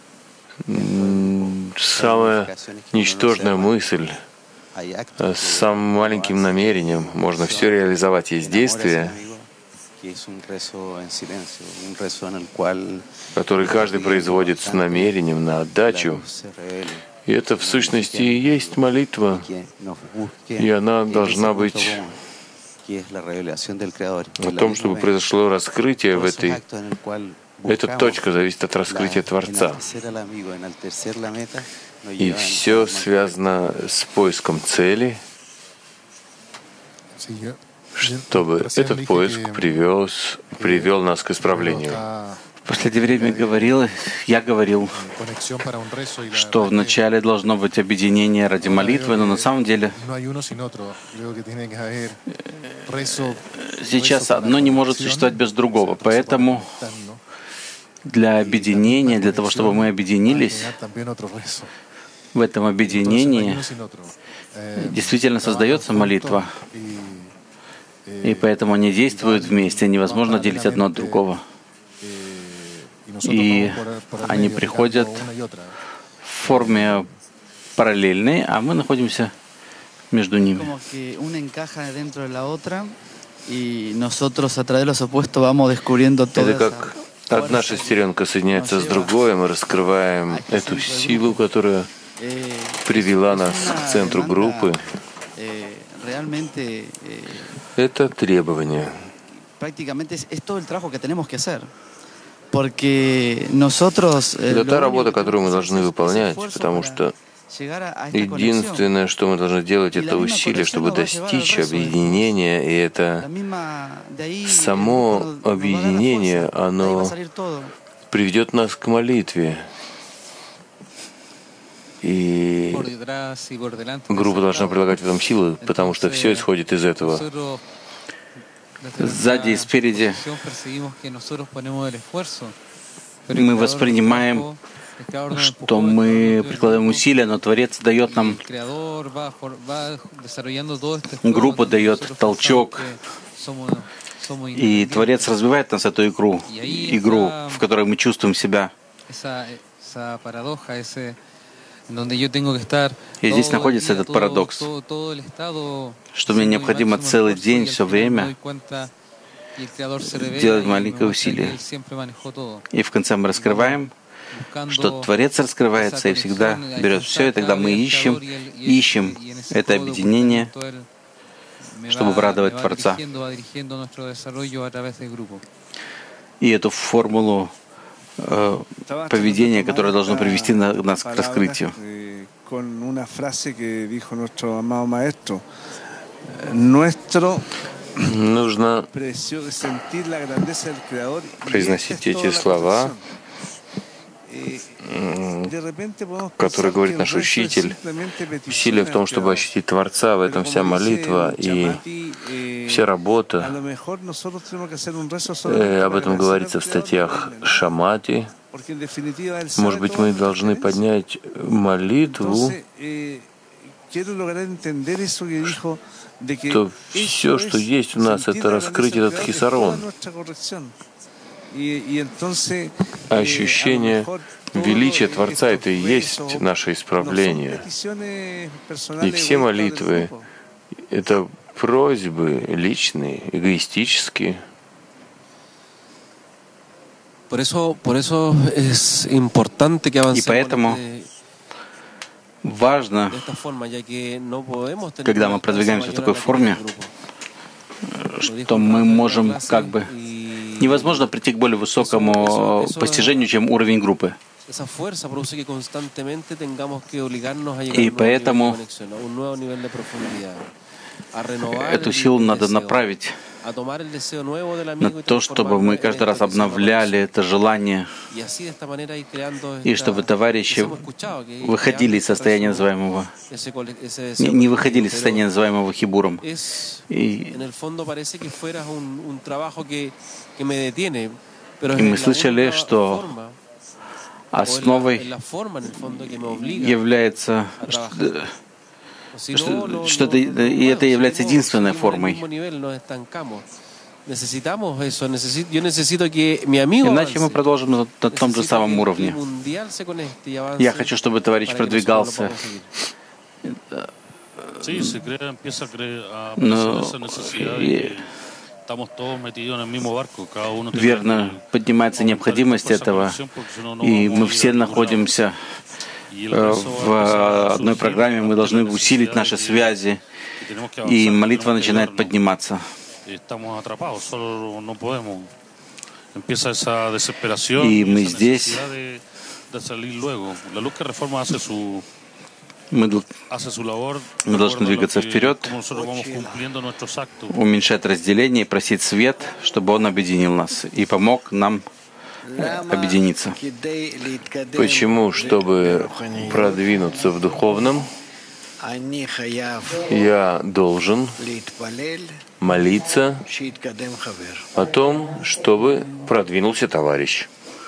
ничтожная мысль с самым маленьким намерением можно все реализовать. Есть действия, который каждый производит с намерением на отдачу. И это в сущности и есть молитва, и она должна быть о том, чтобы произошло раскрытие в этой. Эта точка зависит от раскрытия Творца. И все связано с поиском цели, чтобы этот поиск привел нас к исправлению. В последнее время я говорил, что вначале должно быть объединение ради молитвы, но на самом деле сейчас одно не может существовать без другого. Поэтому для объединения, для того, чтобы мы объединились, в этом объединении действительно создается молитва. И поэтому они действуют вместе, невозможно делить одно от другого. И они приходят в форме параллельной, а мы находимся между ними. Это как одна шестеренка соединяется с другой, мы раскрываем эту силу, которая привела нас к центру группы. Это требование. Это та работа, которую мы должны выполнять, потому что единственное, что мы должны делать, это усилие, чтобы достичь объединения, и это само объединение, оно приведет нас к молитве. И группа должна прилагать в этом силы, потому что все исходит из этого. Сзади и спереди мы воспринимаем, что мы прикладываем усилия, но Творец дает нам, группа дает толчок, и Творец развивает нас эту игру, в которой мы чувствуем себя. И здесь находится этот парадокс, что мне необходимо целый день, все время делать маленькое усилие. И в конце мы раскрываем, что Творец раскрывается и всегда берет все, и тогда мы ищем это объединение, чтобы порадовать Творца. И эту формулу поведение, которое должно привести нас к раскрытию. Нужно произносить эти слова, который говорит наш учитель. Усилие в том, чтобы ощутить Творца, в этом вся молитва и вся работа. Об этом говорится в статьях Шамати. Может быть, мы должны поднять молитву, что все, что есть у нас, это раскрыть этот хисарон. Ощущение величия Творца — это и есть наше исправление. И все молитвы — это просьбы личные, эгоистические. И поэтому важно, когда мы продвигаемся в такой форме, что мы можем невозможно прийти к более высокому постижению, чем уровень группы. И поэтому эту силу надо направить на то, чтобы мы каждый раз обновляли это желание, и чтобы товарищи выходили из состояния, называемого, не выходили из состояния, называемого хибуром. И мы слышали, что основой является, что это является единственной формой. Иначе мы продолжим на том же самом уровне. Я хочу, чтобы товарищ продвигался. верно поднимается необходимость этого, и мы все находимся в одной программе, мы должны усилить наши связи, и молитва начинает подниматься. И мы здесь, мы должны двигаться вперед, уменьшать разделение и просить свет, чтобы он объединил нас и помог нам объединиться. Почему? Чтобы продвинуться в духовном, я должен молиться о том, чтобы продвинулся товарищ.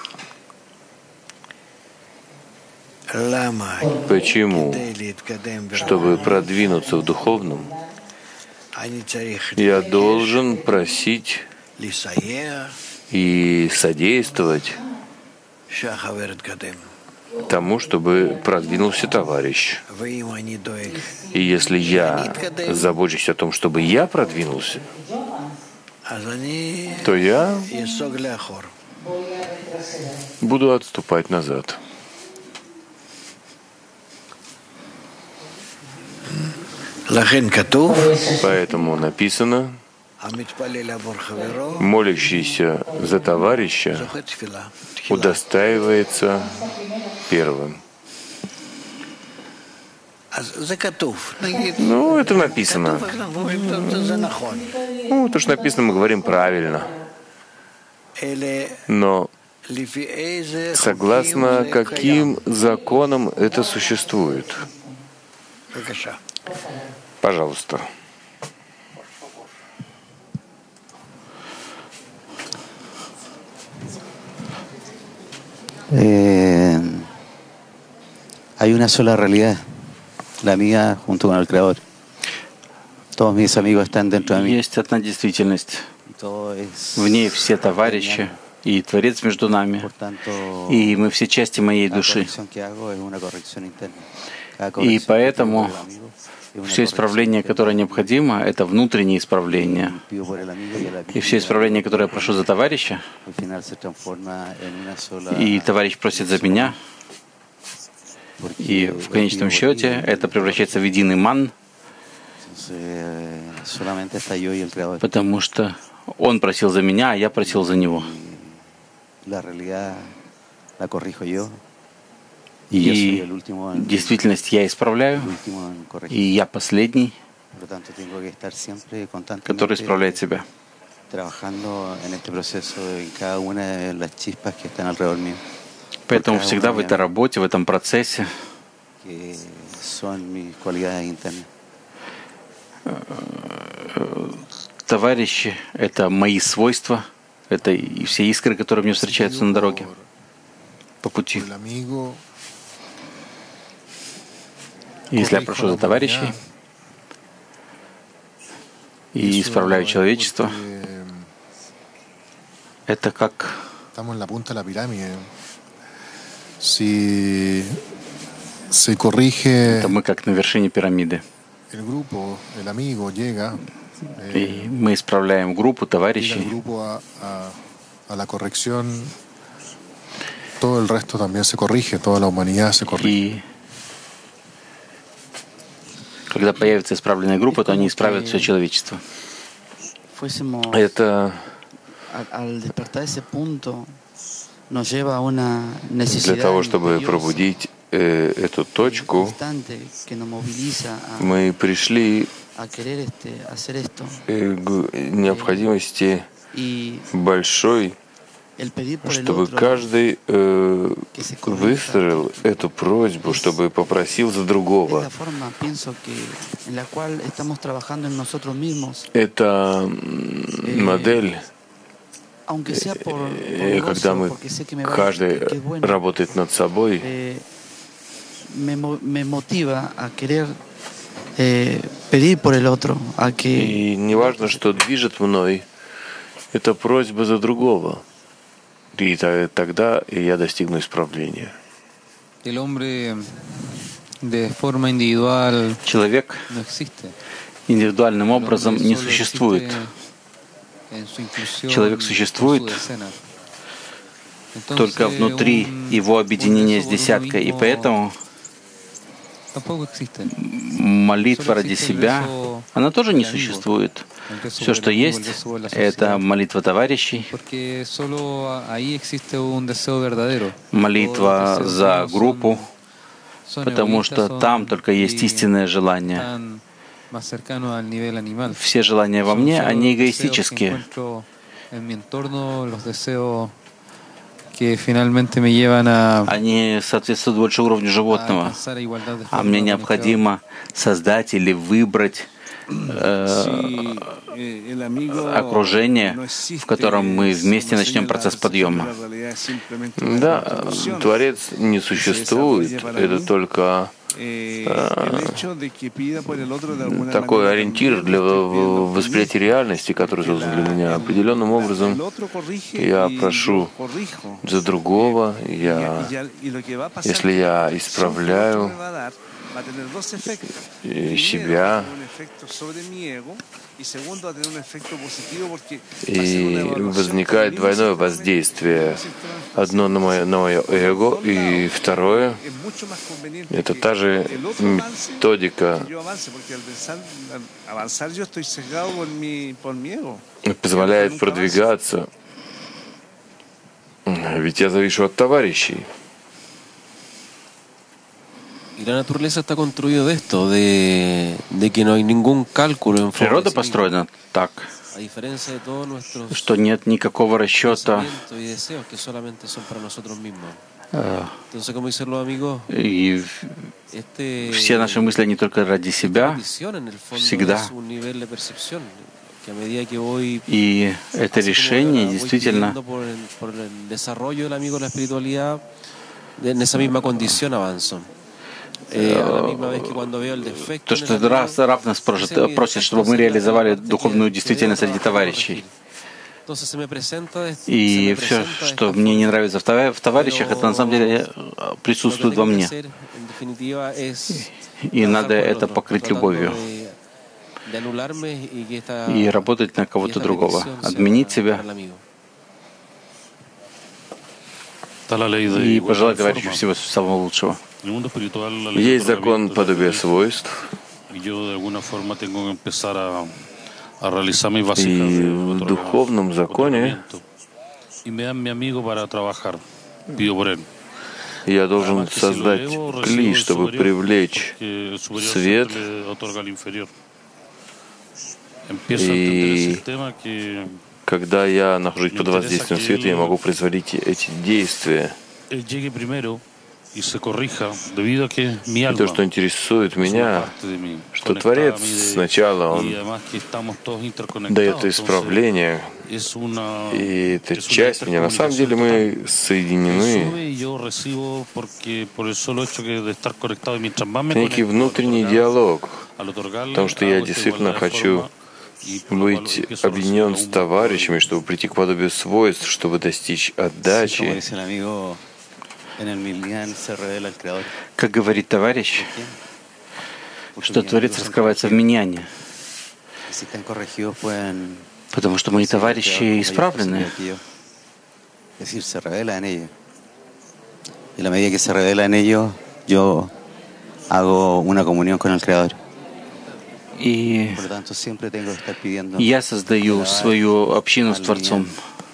Почему? Чтобы продвинуться в духовном, я должен просить и содействовать тому, чтобы продвинулся товарищ. И если я забочусь о том, чтобы я продвинулся, то я буду отступать назад. Поэтому написано: молящийся за товарища удостаивается первым. Ну, это написано. Ну, то, что написано, мы говорим правильно. Но согласно каким законам это существует? Пожалуйста. Hay una sola realidad, la mía junto con el Creador. Todos mis amigos están dentro de mí. Есть одна действительность. В ней все товарищи и Творец между нами. И мы все части моей души. И поэтому все исправление, которое необходимо, это внутреннее исправление. И все исправление, которое я прошу за товарища, и товарищ просит за меня, и в конечном счете это превращается в единый ман, потому что он просил за меня, а я просил за него. И действительность я исправляю, и я последний, который исправляет себя. Поэтому всегда в этой работе, в этом процессе товарищи — это мои свойства, это и все искры, которые мне встречаются на дороге, по пути. Если я прошу за товарищей и исправляю человечество, это как это мы как на вершине пирамиды. И мы исправляем группу товарищей. И когда появится исправленная группа, то они исправят все человечество. Это для того, чтобы пробудить эту точку, мы пришли к необходимости большой, чтобы каждый выстроил эту просьбу, чтобы попросил за другого. Это модель, когда каждый работает над собой, и не важно, что движет мной, это просьба за другого. И тогда я достигну исправления. Человек индивидуальным образом не существует. Человек существует только внутри его объединения с десяткой, и поэтому молитва ради себя, она тоже не существует. Все, что есть, это молитва товарищей, молитва за группу, потому что там только есть истинное желание. Все желания во мне, они эгоистические. Они соответствуют больше уровню животного. А мне необходимо создать или выбрать окружение, в котором мы вместе начнем процесс подъема. Да, Творец не существует, это только такой ориентир для восприятия реальности, который создан для меня. Определенным образом я прошу за другого, если я исправляю себя, и возникает двойное воздействие. Одно на мое эго, и второе — это та же методика, позволяет продвигаться. Ведь я завишу от товарищей. Природа построена так, что нет никакого расчета, и все наши мысли, они только ради себя, всегда. И это решение действительно то, что раб нас просит, чтобы мы реализовали духовную действительность среди товарищей. И все, что мне не нравится в товарищах, это на самом деле присутствует во мне. И надо это покрыть любовью. И работать на кого-то другого. Отменить себя. И пожелать товарищу всего самого лучшего. Есть закон подобия свойств. И в духовном законе я должен создать кли, чтобы привлечь свет. И когда я нахожусь под воздействием света, я могу производить эти действия. И то, что интересует меня, что Творец сначала Он дает исправление, и это часть меня. На самом деле мы соединены. Некий внутренний диалог, потому что я действительно хочу быть объединен с товарищами, чтобы прийти к подобию свойств, чтобы достичь отдачи. Как говорит товарищ, что Творец раскрывается в миньяне, потому что мои товарищи исправлены. И я создаю свою общину с Творцом.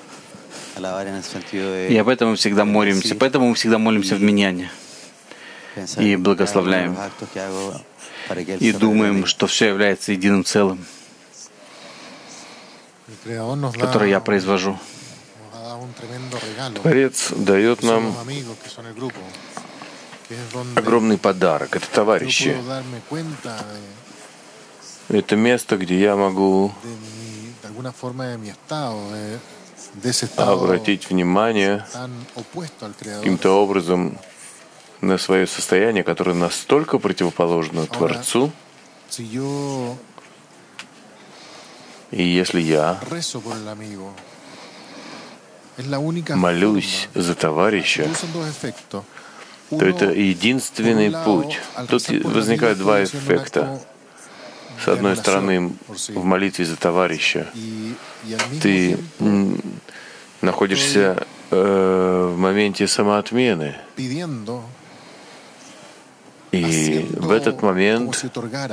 И об этом мы всегда молимся. Поэтому мы всегда молимся в миньяне. И благословляем. И думаем, что все является единым целым, которое я произвожу. Творец дает нам огромный подарок. Это товарищи. Это место, где я могу обратить внимание каким-то образом на свое состояние, которое настолько противоположно Творцу. И если я молюсь за товарища, то это единственный путь. Тут возникают два эффекта. С одной стороны, в молитве за товарища ты находишься в моменте самоотмены. И в этот момент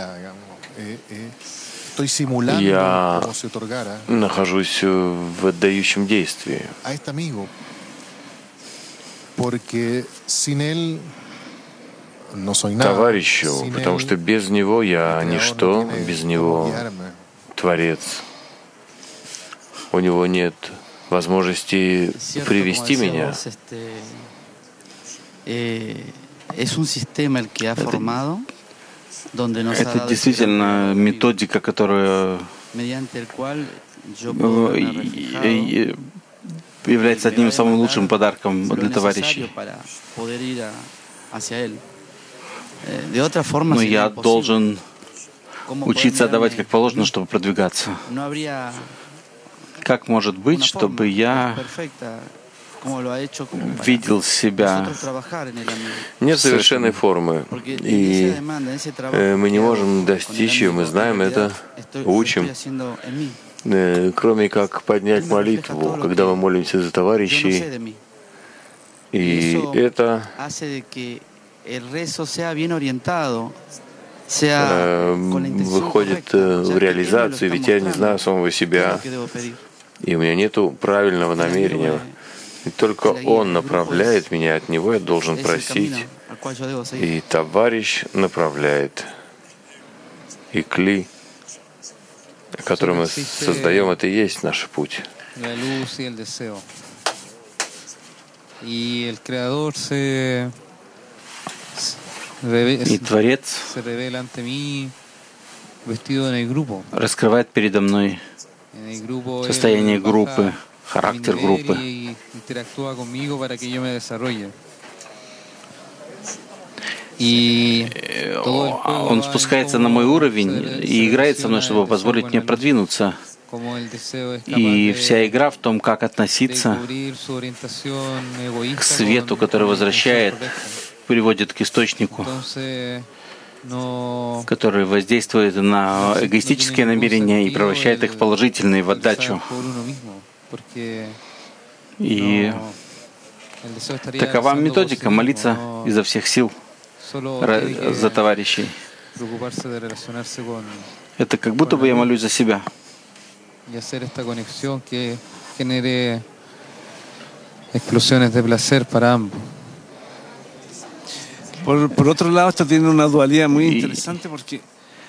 я нахожусь в отдающем действии. Товарищу, потому что без него я ничто, без него Творец. У него нет возможности привести меня. Это действительно методика, которая является одним самым лучшим подарком для товарищей. Но я должен учиться отдавать как положено, чтобы продвигаться. Как может быть, чтобы я видел себя? Нет совершенной формы, и мы не можем достичь ее, мы знаем это, учим, кроме как поднять молитву, когда мы молимся за товарищей, и это выходит в реализацию, ведь я не знаю самого себя, и у меня нет правильного намерения. И только Он направляет меня, от Него я должен просить. И товарищ направляет. И кли, который мы создаем, это и есть наш путь. И Творец раскрывает передо мной состояние группы, характер группы. И он спускается на мой уровень и играет со мной, чтобы позволить мне продвинуться. И вся игра в том, как относиться к свету, который возвращает, приводит к источнику, который воздействует на эгоистические намерения и превращает их в положительные, в отдачу. И такова методика — молиться изо всех сил за товарищей. Это как будто бы я молюсь за себя. Por otro lado, esto tiene una dualidad muy interesante porque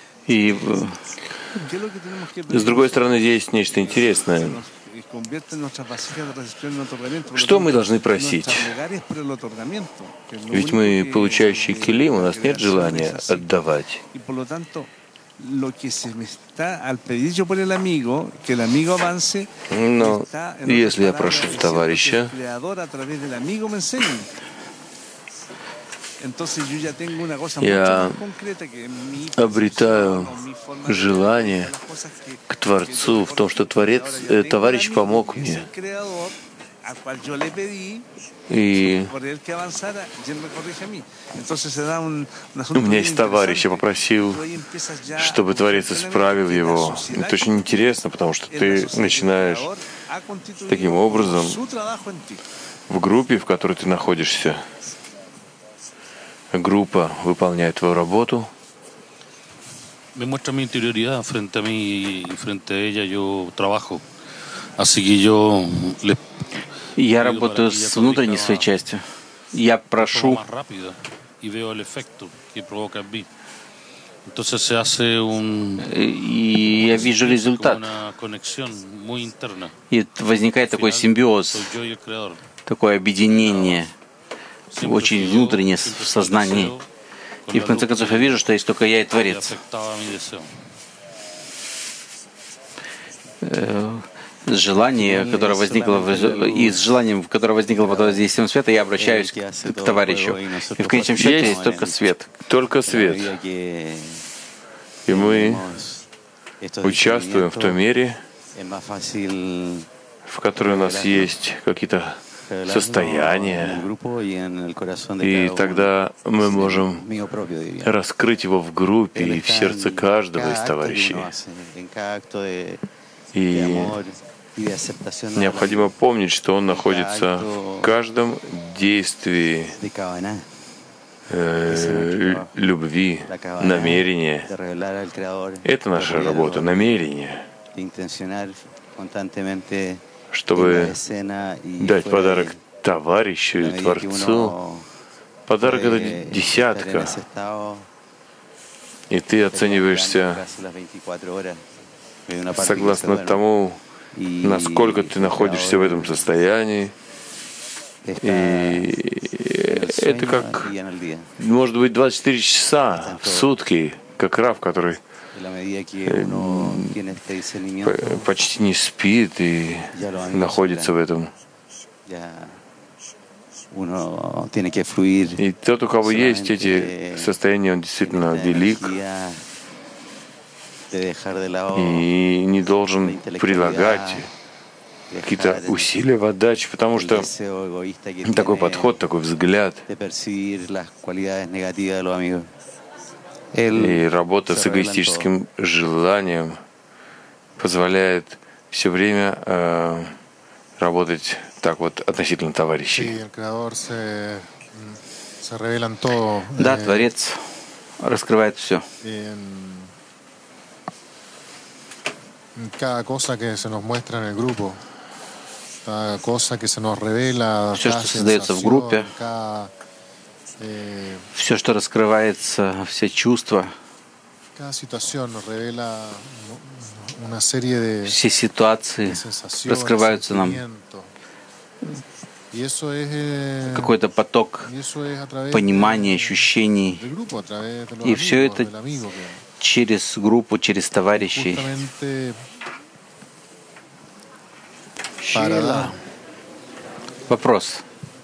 с другой стороны, здесь есть нечто интересное. Что мы должны просить? Ведь мы, получающие килим, у нас нет желания отдавать. Но если я прошу товарища, я обретаю желание к Творцу в том, что товарищ помог мне. И у меня есть товарищ, я попросил, чтобы Творец исправил его. Это очень интересно, потому что ты начинаешь таким образом в группе, в которой ты находишься. Группа выполняет твою работу. Demuestra mi interioridad frente a mí y frente a ella yo trabajo. Así que yo les Я работаю с внутренней своей частью. Я прошу. И я вижу результат. И возникает такой симбиоз, такое объединение, очень внутреннее в сознании. И в конце концов я вижу, что есть только я и Творец. Желание, которое возникло, и с желанием, которое возникло под воздействием света, я обращаюсь к товарищу. И в конечном счете есть только свет. Только свет. И мы участвуем в той мере, в которой у нас есть какие-то состояние, и тогда мы можем раскрыть его в группе и в сердце каждого из товарищей. И необходимо помнить, что он находится в каждом действии любви, намерения. Это наша работа, намерение, чтобы дать подарок товарищу и Творцу. Подарок — это десятка. И ты оцениваешься согласно тому, насколько ты находишься в этом состоянии. И это как, может быть, 24 часа в сутки, как Рав, который почти не спит и находится в этом. И тот, у кого есть эти состояния, он действительно велик и не должен прилагать какие-то усилия в отдаче, потому что такой подход, такой взгляд и работа с эгоистическим желанием позволяет все время работать так вот относительно товарищей. Да, Творец раскрывает все. Cada cosa que se nos muestra en el grupo, cada cosa que se nos revela, все, что создается в группе, все, что раскрывается, все чувства, все ситуации раскрываются нам. Какой-то поток понимания, ощущений. И все это через группу, через товарищей. Вопрос.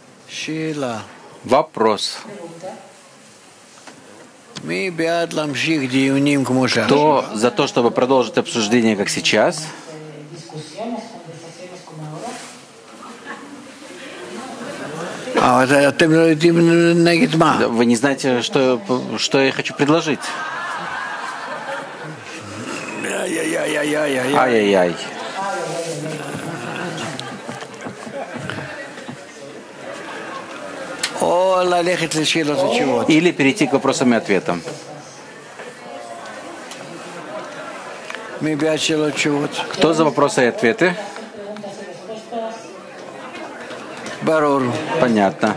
Вопрос. Кто за то, чтобы продолжить обсуждение, как сейчас? Вы не знаете, что я хочу предложить? Ай-яй-яй. Или перейти к вопросам и ответам. Кто за вопросы и ответы? Понятно.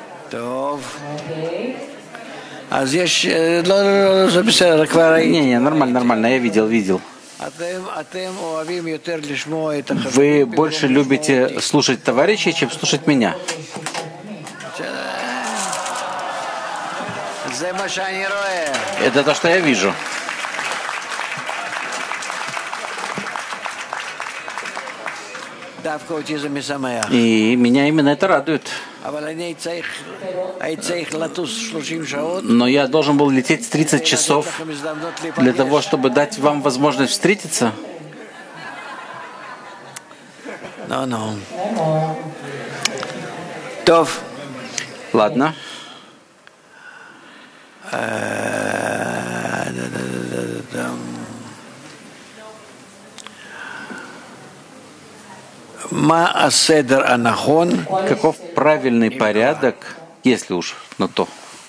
Не, нормально, я видел. Вы больше любите слушать товарищей, чем слушать меня. Это то, что я вижу. И меня именно это радует. Но я должен был лететь 30 часов для того, чтобы дать вам возможность встретиться. Ладно. Каков правильный порядок, если уж на то?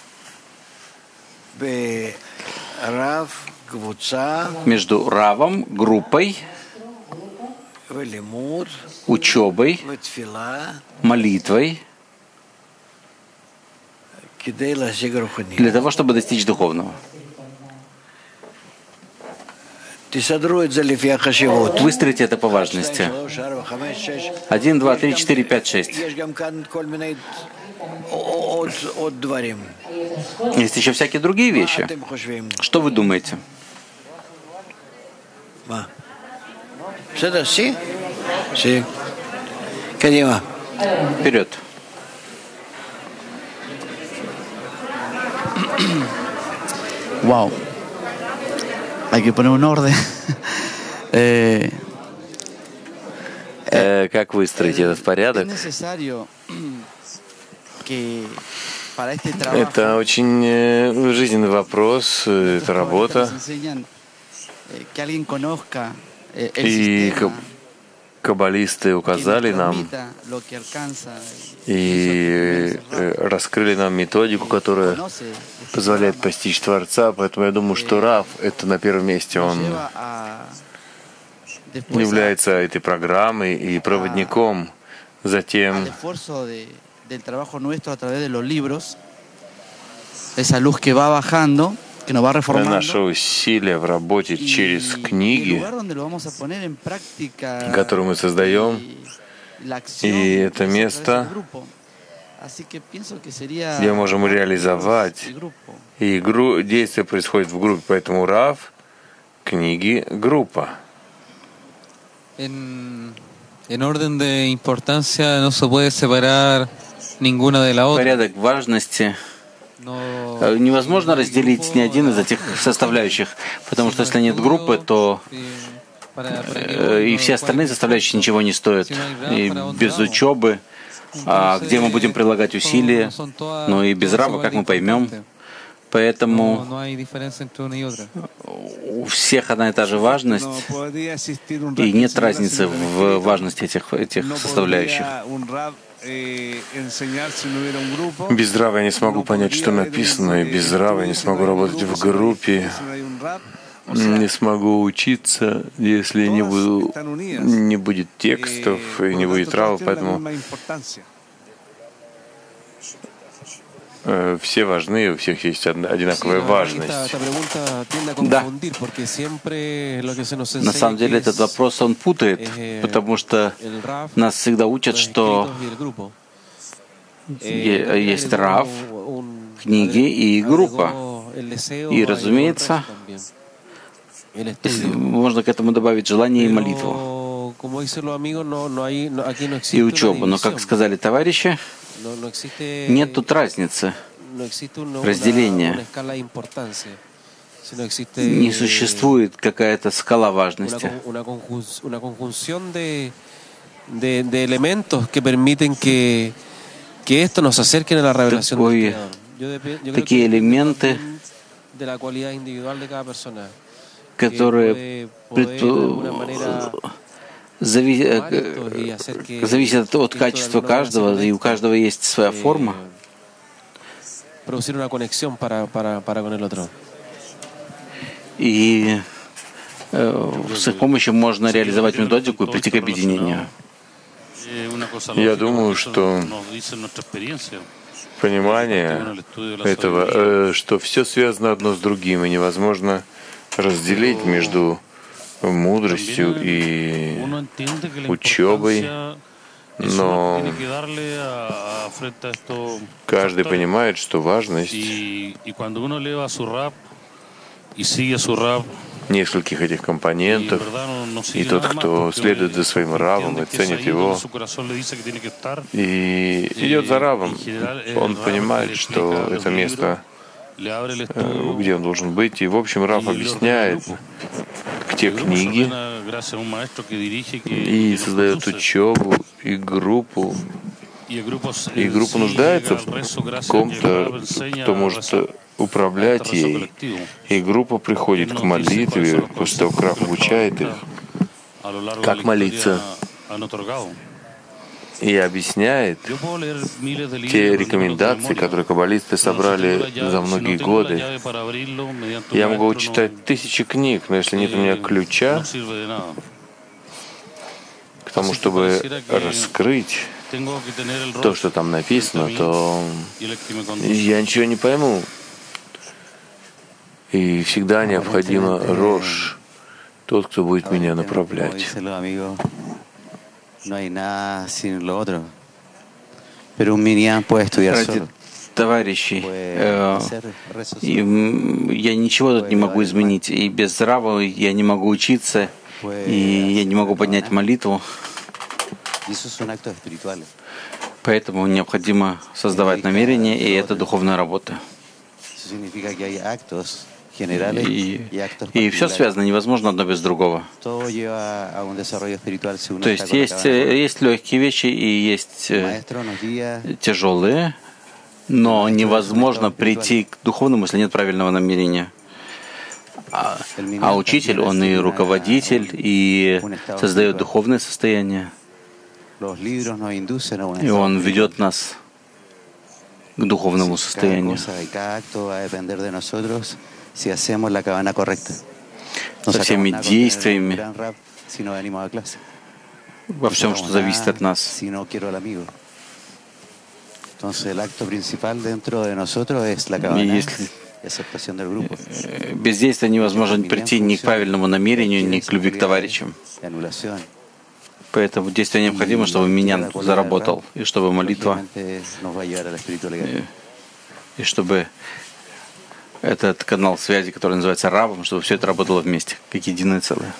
Между равом, группой, учебой, молитвой, для того, чтобы достичь духовного. Выстроите это по важности. 1, 2, 3, 4, 5, 6. Есть еще всякие другие вещи. Что вы думаете? Вперед. Wow. Hay que poner un orden. Как выстроить этот порядок? Это очень жизненный вопрос, это работа. И каббалисты указали нам и раскрыли нам методику, которая позволяет постичь Творца. Поэтому я думаю, что Рав — это на первом месте. Он является этой программой и проводником. Затем наше усилие в работе через книги, которые мы создаем, и это место, где мы можем реализовать, и действие происходит в группе. Поэтому Рав, книги, группа. En orden de importancia no se puede separar ninguna de la otra. Порядок важности невозможно разделить ни один из этих составляющих, потому что если нет группы, то и все остальные составляющие ничего не стоят. И без учебы, где мы будем прилагать усилия, но и без Рава, как мы поймем. Поэтому у всех одна и та же важность, и нет разницы в важности этих составляющих. Без Рава я не смогу понять, что написано, и без Рава я не смогу работать в группе, не смогу учиться, если не будет текстов и не будет Рава, поэтому все важны, у всех есть одинаковая важность. Да. На самом деле этот вопрос он путает, потому что нас всегда учат, что есть Рав, книги и группа. И, разумеется, можно к этому добавить желание и молитву. И учебу. Но, как сказали товарищи, нет тут разницы, разделения. Не существует какая-то скала важности. Такие элементы, которые зависит от качества каждого, и у каждого есть своя форма. И с их помощью можно реализовать методику и прийти к объединению. Я думаю, что понимание этого, что все связано одно с другим, и невозможно разделить между мудростью и учебой, но каждый понимает, что важность нескольких этих компонентов, и тот, кто следует за своим равом и ценит его, и идет за равом, он понимает, что это место, где он должен быть. И, в общем, Рав объясняет те книги и создает учебу и группу. И группа нуждается в ком-то, кто может управлять ей. И группа приходит к молитве, после того, как Рав обучает их, как молиться. И объясняет те рекомендации, которые каббалисты собрали за многие годы. Я могу читать тысячи книг, но если нет у меня ключа к тому, чтобы раскрыть то, что там написано, то я ничего не пойму. И всегда необходимо Рош, тот, кто будет меня направлять. Ради товарищей, я ничего тут не могу изменить. И без Рава я не могу учиться, и я не могу поднять молитву. Поэтому необходимо создавать намерение, и это духовная работа. И все связано, невозможно одно без другого. То есть есть легкие вещи и есть тяжелые, но невозможно прийти к духовному, если нет правильного намерения. А учитель, он и руководитель, и создает духовное состояние. И он ведет нас к духовному состоянию. Со всеми действиями, во всем, что зависит от нас. И если без действия невозможно прийти ни к правильному намерению, ни к любви к товарищам. Поэтому действие необходимо, чтобы меня заработал, и чтобы молитва, и чтобы этот канал связи, который называется Равом, чтобы все это работало вместе, как единое целое.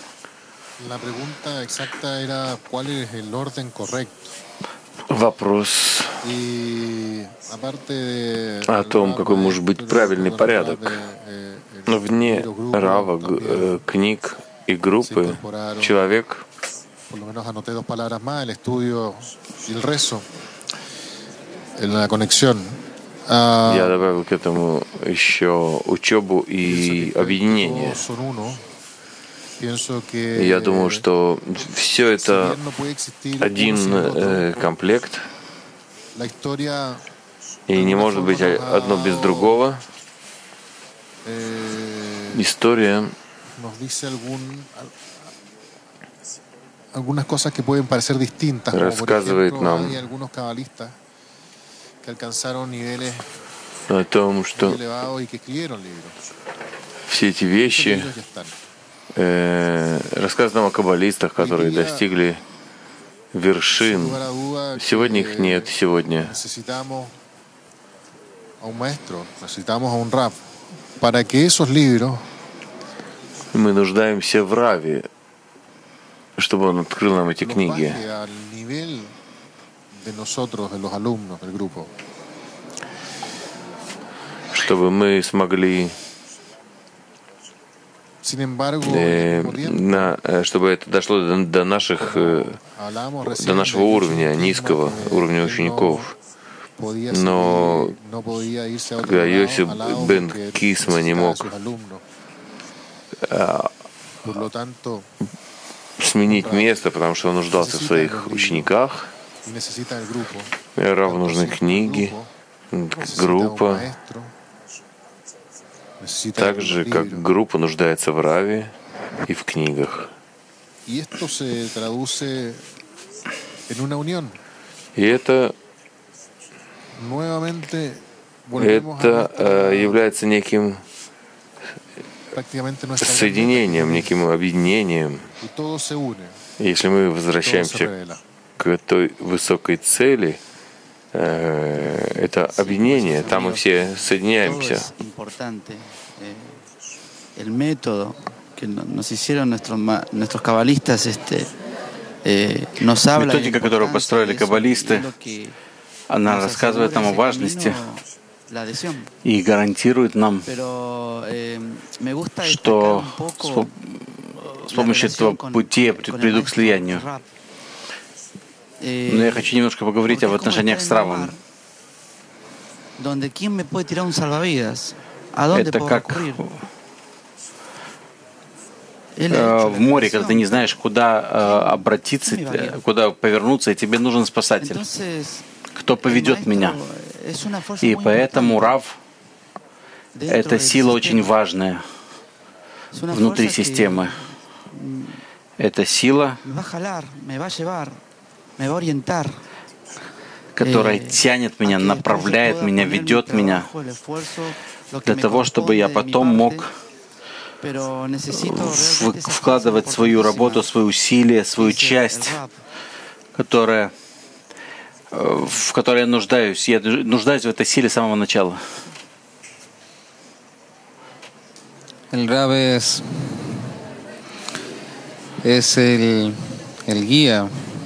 Вопрос о том, какой может быть правильный порядок. Вне Рава, книг и группы человек я добавил к этому еще учебу и объединение. Я думаю, что все это один комплект, и не может быть одно без другого. История рассказывает нам о том, что все эти вещи рассказывают нам о каббалистах, которые достигли вершин. Сегодня их нет, сегодня. Мы нуждаемся в Раве, чтобы он открыл нам эти книги. Чтобы мы смогли, чтобы это дошло до нашего уровня, низкого уровня учеников. Но когда Йосиф бен Кисма не мог сменить место, потому что он нуждался в своих учениках, Раву нужны книги, группа, так же, как группа нуждается в Раве и в книгах. И это является неким соединением, неким объединением. Если мы возвращаемся к той высокой цели, это объединение, там мы все соединяемся. Методика, которую построили каббалисты, она рассказывает нам о важности и гарантирует нам, что с помощью этого пути я приду к слиянию. Но я хочу немножко поговорить об отношениях с Равом. Это как в море, когда ты не знаешь, куда обратиться, куда повернуться, и тебе нужен спасатель. Кто поведет меня? И поэтому Рав — это сила очень важная внутри системы. Это сила, которая тянет меня, направляет меня, ведет меня для того, чтобы я потом мог вкладывать свою работу, свои усилия, свою часть, в которой я нуждаюсь. Я нуждаюсь в этой силе с самого начала. El Rab es el guía.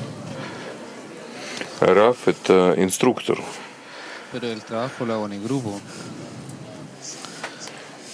Рав — это инструктор.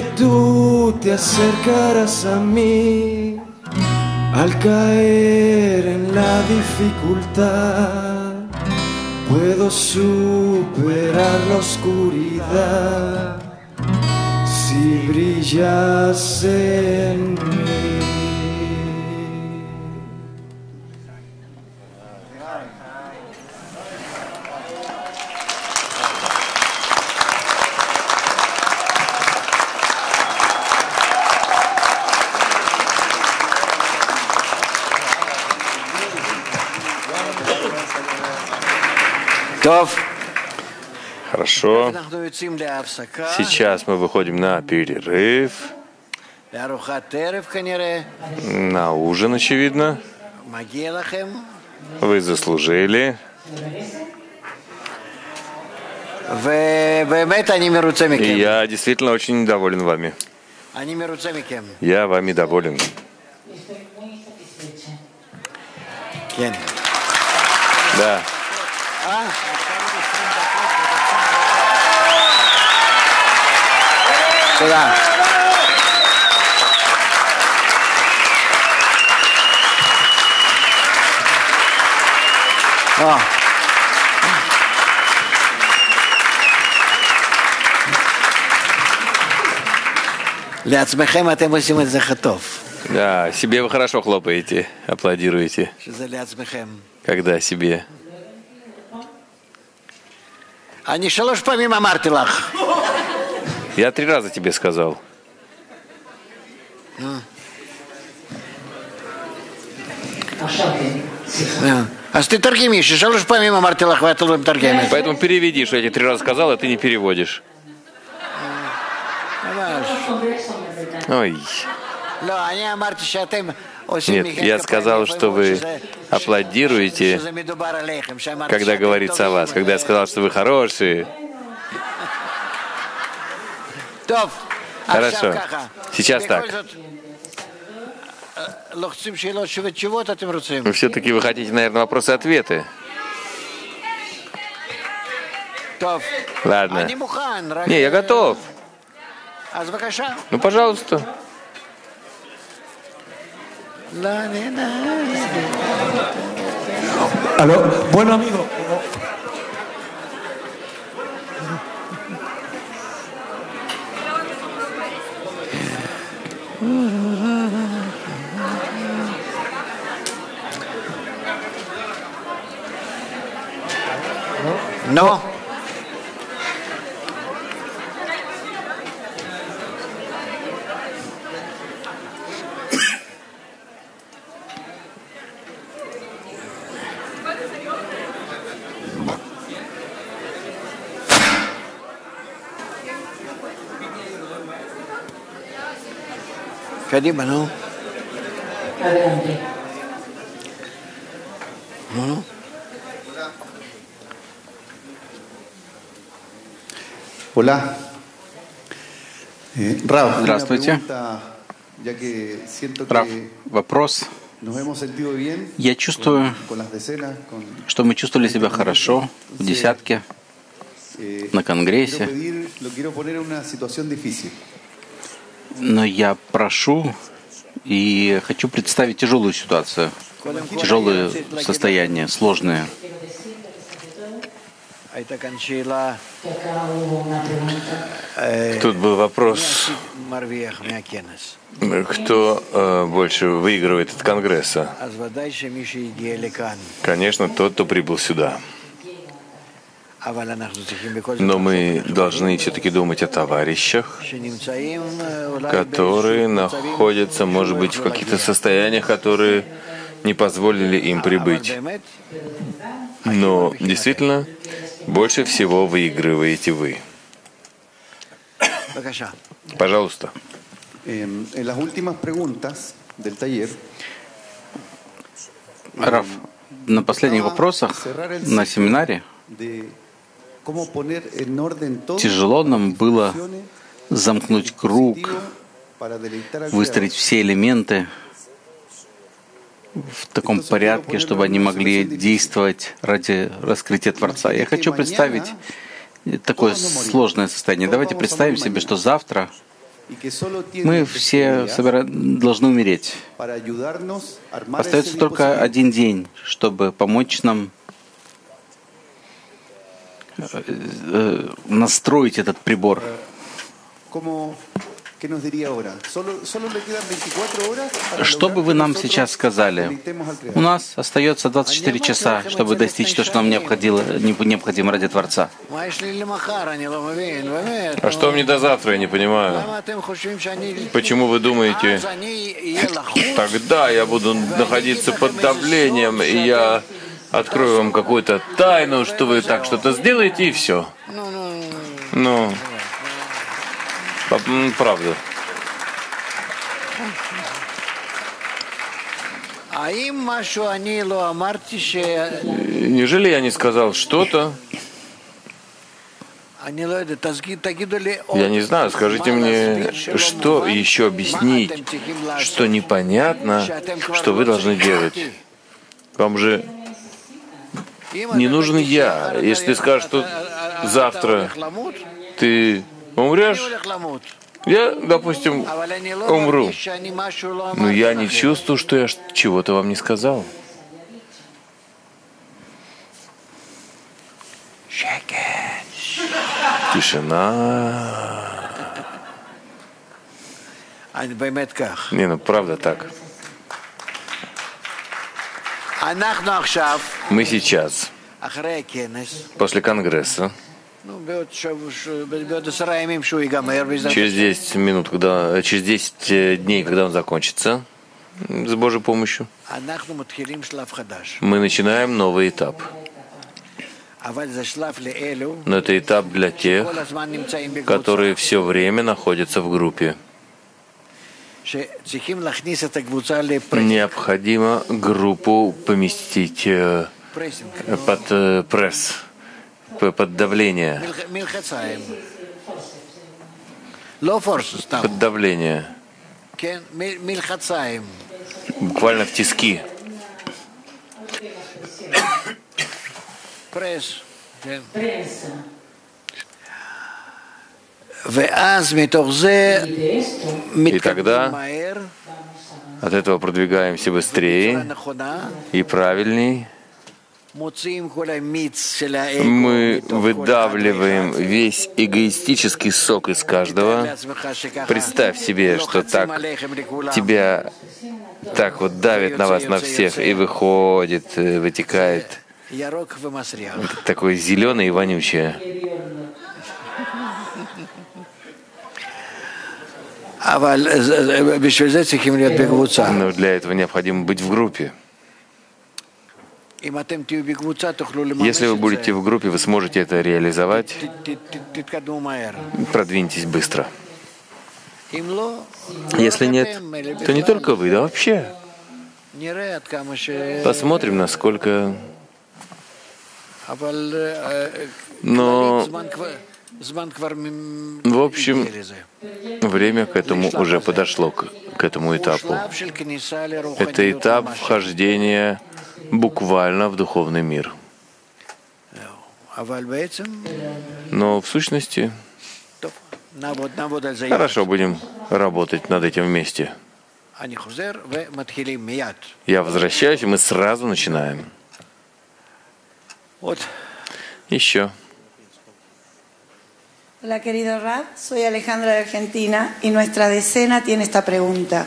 que tú te acercaras a mí al caer en la dificultad. Puedo superar la oscuridad si brillas en mí. Хорошо. Сейчас мы выходим на перерыв. На ужин, очевидно. Вы заслужили. И я действительно очень доволен вами. Я вами доволен. Да. Сюда. О. לעצמכם אתם עושים את זה טוב. Да, себе вы хорошо хлопаете, аплодируете. Когда себе? אני 3 פעמים אמרתי לך. Я 3 раза тебе сказал. אז תתרגמי, ש3 פעמים אמרתי לך ואת לא מתרגמת. Поэтому переведи, что я тебе 3 раза сказал, а ты не переводишь. Ой. Нет, я сказал, что вы аплодируете, когда говорится о вас. Когда я сказал, что вы хорошие. Хорошо. Сейчас так. Вы все-таки вы хотите, наверное, вопросы-ответы. Ладно. Не, я готов. Ну, пожалуйста. Aló, bueno amigo. No. Кадима, ну. Adelante. Ну. Hola. Rao, здравствуйте. Рав, вопрос. Я чувствую, что мы чувствовали себя хорошо в десятке, на конгрессе. Но я прошу и хочу представить тяжелую ситуацию, тяжелое состояние, сложное. Тут был вопрос, кто больше выигрывает от Конгресса. Конечно, тот, кто прибыл сюда. Но мы должны все-таки думать о товарищах, которые находятся, может быть, в каких-то состояниях, которые не позволили им прибыть. Но действительно, больше всего выигрываете вы. Пожалуйста. Раф, на последних вопросах на семинаре тяжело нам было замкнуть круг, выстроить все элементы в таком порядке, чтобы они могли действовать ради раскрытия Творца. Я хочу представить такое сложное состояние. Давайте представим себе, что завтра Мы все должны умереть. Остается только один день, чтобы помочь нам настроить этот прибор. Что бы вы нам сейчас сказали? У нас остается 24 часа, чтобы достичь то, что нам необходимо ради Творца. А что мне до завтра, я не понимаю. Почему вы думаете, тогда я буду находиться под давлением, и я открою вам какую-то тайну, что вы так что-то сделаете, и все. Ну, правда. Неужели я не сказал что-то? Я не знаю, скажите мне, что еще объяснить, что непонятно, что вы должны делать. Вам же не нужен я. Если ты скажешь, что завтра ты умрешь, я, допустим, умру. Но я не чувствую, что я чего-то вам не сказал. Тишина. Не, ну правда так. Мы сейчас, после Конгресса, через 10 минут, через 10 дней, когда он закончится, с Божьей помощью, мы начинаем новый этап. Но это этап для тех, которые все время находятся в группе. Необходимо группу поместить под пресс, под давление. Под давление. Буквально в тиски. И тогда от этого продвигаемся быстрее и правильней. Мы выдавливаем весь эгоистический сок из каждого. Представь себе, что так тебя так вот давит на вас, на всех, и выходит, вытекает такое зеленое и вонючее. Но для этого необходимо быть в группе. Если вы будете в группе, вы сможете это реализовать. Продвиньтесь быстро. Если нет, то не только вы, да вообще. Посмотрим, насколько... Но, в общем, время к этому уже подошло, к этому этапу. Это этап вхождения буквально в духовный мир. Но в сущности, хорошо, будем работать над этим вместе. Я возвращаюсь, и мы сразу начинаем. Еще. Hola, querido Rab. Soy Alejandra de Argentina y nuestra decena tiene esta pregunta.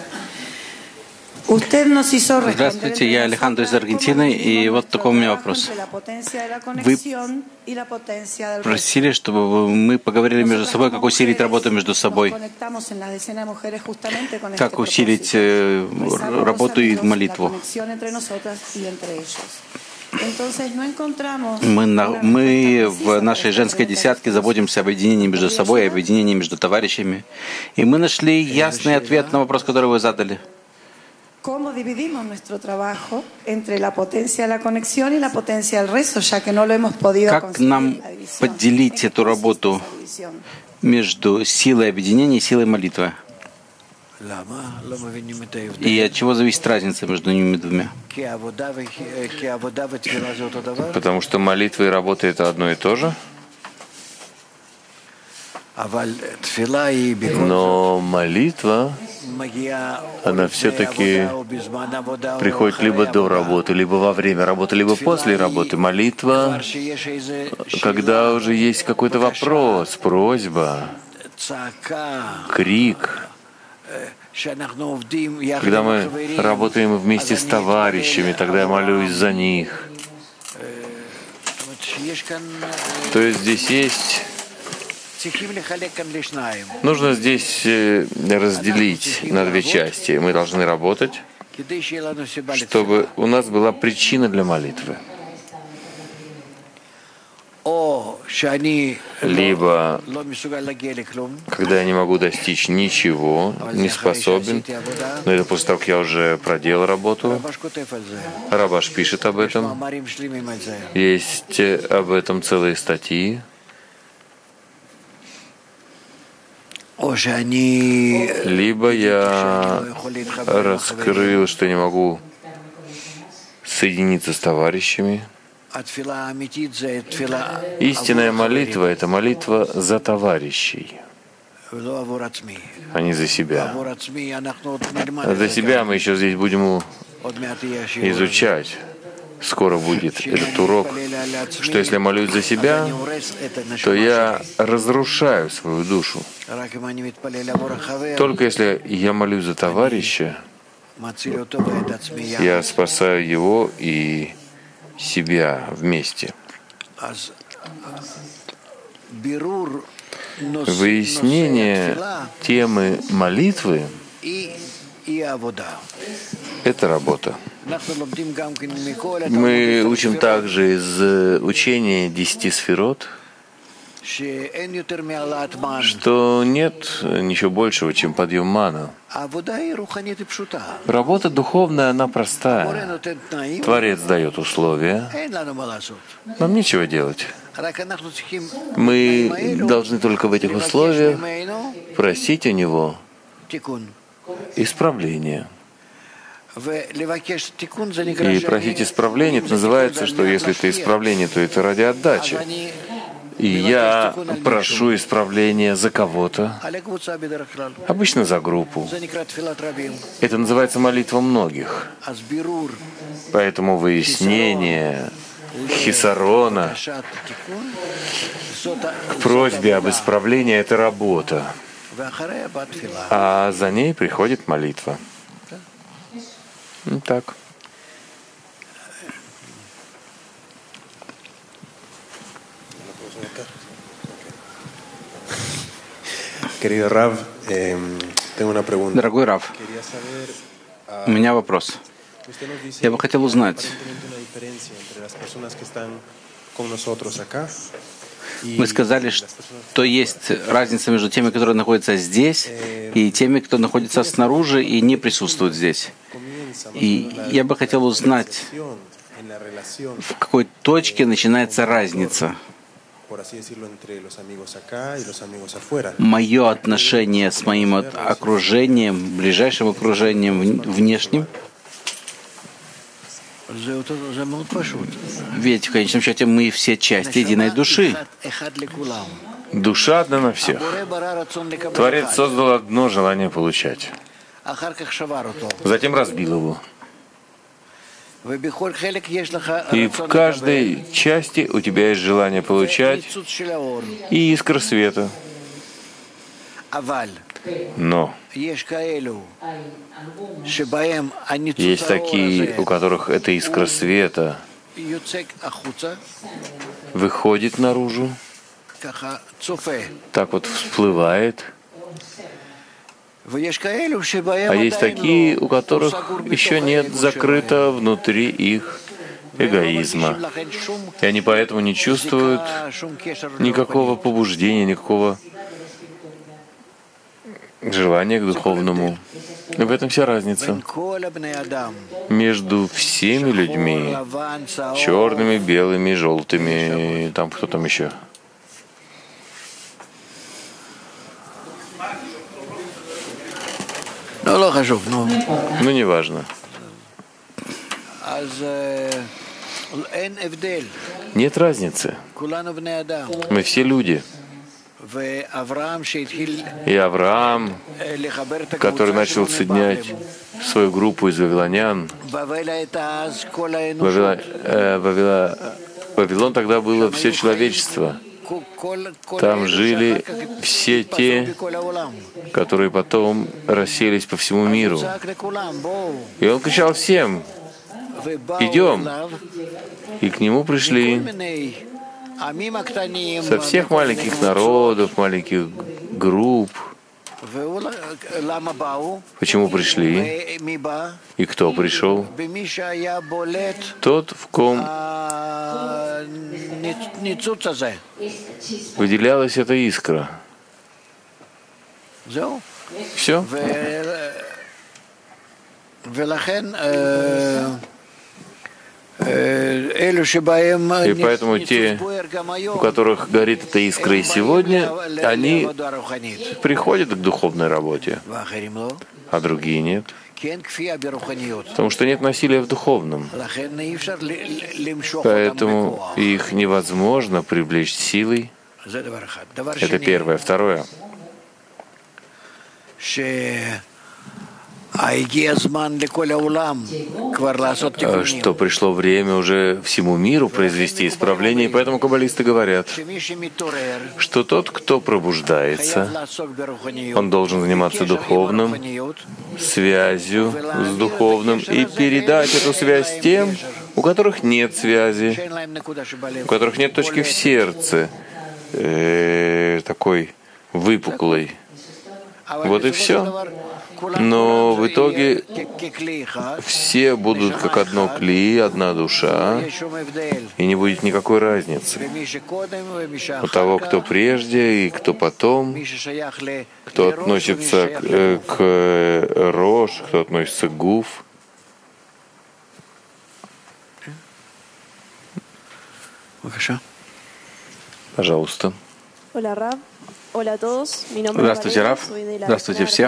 Здравствуйте, я Алехандро из Аргентины, и вот такой у меня вопрос. Вы просили, чтобы мы поговорили между собой, как усилить работу между собой, как усилить работу и молитву. Мы в нашей женской десятке заботимся об объединении между собой, об объединении между товарищами. И мы нашли ясный ответ на вопрос, который вы задали. ¿Cómo dividimos nuestro trabajo entre la potencia de la conexión y la potencia del rezo, ya que no lo hemos podido conseguir? Как нам поделить эту работу между силой объединения и силой молитвы? И от чего зависит разница между ними двумя? Потому что молитва и работа — это одно и то же. Но молитва, она все-таки приходит либо до работы, либо во время работы, либо после работы. Молитва, когда уже есть какой-то вопрос, просьба, крик, когда мы работаем вместе с товарищами, тогда я молюсь за них. То есть здесь есть... Нужно здесь разделить на две части. Мы должны работать, чтобы у нас была причина для молитвы. Либо, когда я не могу достичь ничего, не способен, но это после того, как я уже проделал работу. Рабаш пишет об этом. Есть об этом целые статьи. Либо я раскрыл, что не могу соединиться с товарищами. Истинная молитва — это молитва за товарищей, а не за себя. За себя мы еще здесь будем изучать. Скоро будет этот урок, что если я молюсь за себя, то я разрушаю свою душу. Только если я молюсь за товарища, я спасаю его и себя вместе. Выяснение темы молитвы — это работа. Мы учим также из учения 10 сферот, что нет ничего большего, чем подъем мана. Работа духовная, она простая. Творец дает условия. Нам нечего делать. Мы должны только в этих условиях просить у него исправления. И просить исправления, это называется, что если это исправление, то это ради отдачи. И я прошу исправления за кого-то, обычно за группу. Это называется молитва многих. Поэтому выяснение хисарона к просьбе об исправлении — это работа. А за ней приходит молитва. Так. Дорогой Рав, у меня вопрос. Я бы хотел узнать, вы сказали, что есть разница между теми, которые находятся здесь, и теми, кто находится снаружи и не присутствует здесь. И я бы хотел узнать, в какой точке начинается разница. Мое отношение с моим окружением, ближайшим окружением, внешним. Ведь в конечном счете мы все части единой души. Душа одна на всех. Творец создал одно желание получать. Затем разбил его. И в каждой части у тебя есть желание получать и искра света. Но есть такие, у которых эта искра света выходит наружу, так вот всплывает. А есть такие, у которых еще нет закрыто внутри их эгоизма. И они поэтому не чувствуют никакого побуждения, никакого желания к духовному. И в этом вся разница между всеми людьми, черными, белыми, желтыми, там кто там еще. Ну, неважно. Нет разницы. Мы все люди. И Авраам, который начал соединять свою группу из вавилонян, Вавилон тогда было все человечество. Там жили все те, которые потом расселись по всему миру. И он кричал всем: идем. И к нему пришли со всех маленьких народов, маленьких групп. Почему пришли? И кто пришел? Тот, в ком выделялась эта искра. Все. И поэтому те, у которых горит эта искра и сегодня, они приходят к духовной работе, а другие нет. Потому что нет насилия в духовном. Поэтому их невозможно привлечь силой. Это первое. Второе. Что пришло время уже всему миру произвести исправление, и поэтому каббалисты говорят, что тот, кто пробуждается, он должен заниматься духовным, связью с духовным, и передать эту связь тем, у которых нет связи, у которых нет точки в сердце, такой выпуклой. Вот и все. Но в итоге все будут как одно кли, одна душа, и не будет никакой разницы у того, кто прежде и кто потом, кто относится к Рош, кто относится к Гуф. Пожалуйста. Здравствуйте, Рав. Здравствуйте все.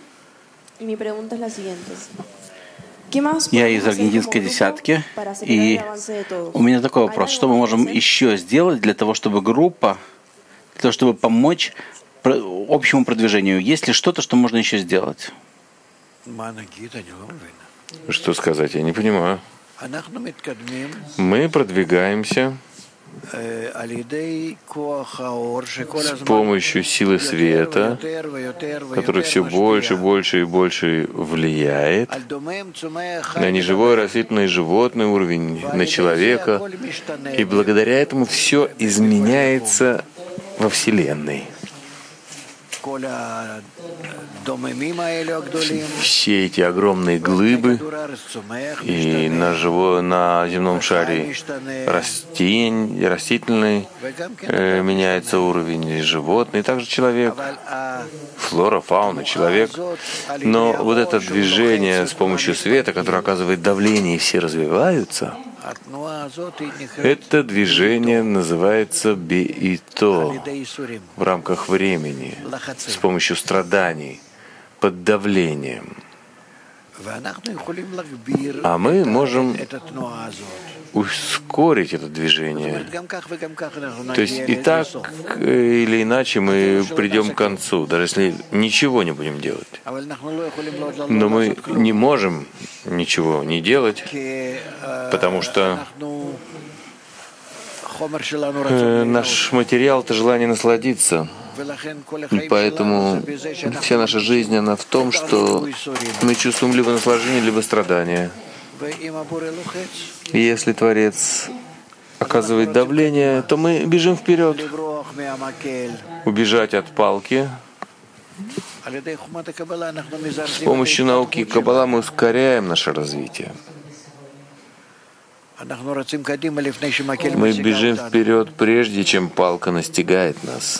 Я из аргентинской десятки, и у меня такой вопрос. Что мы можем еще сделать для того, чтобы группа, для того, чтобы помочь общему продвижению? Есть ли что-то, что можно еще сделать? Что сказать? Я не понимаю. Мы продвигаемся с помощью силы света, который все больше, больше и больше влияет на неживой, растительный, животный уровень, на человека, и благодаря этому все изменяется во Вселенной. Все эти огромные глыбы, и на земном шаре растительный меняется уровень, животный, и также человек, флора, фауна, человек. Но вот это движение с помощью света, которое оказывает давление, и все развиваются, это движение называется беито в рамках времени, с помощью страданий, под давлением. А мы можем ускорить это движение. То есть и так или иначе мы придем к концу, даже если ничего не будем делать. Но мы не можем ничего не делать, потому что наш материал — это желание насладиться. Поэтому вся наша жизнь, она в том, что мы чувствуем либо наслаждение, либо страдание. И если Творец оказывает давление, то мы бежим вперед. Убежать от палки. С помощью науки Каббала мы ускоряем наше развитие. Мы бежим вперед, прежде чем палка настигает нас.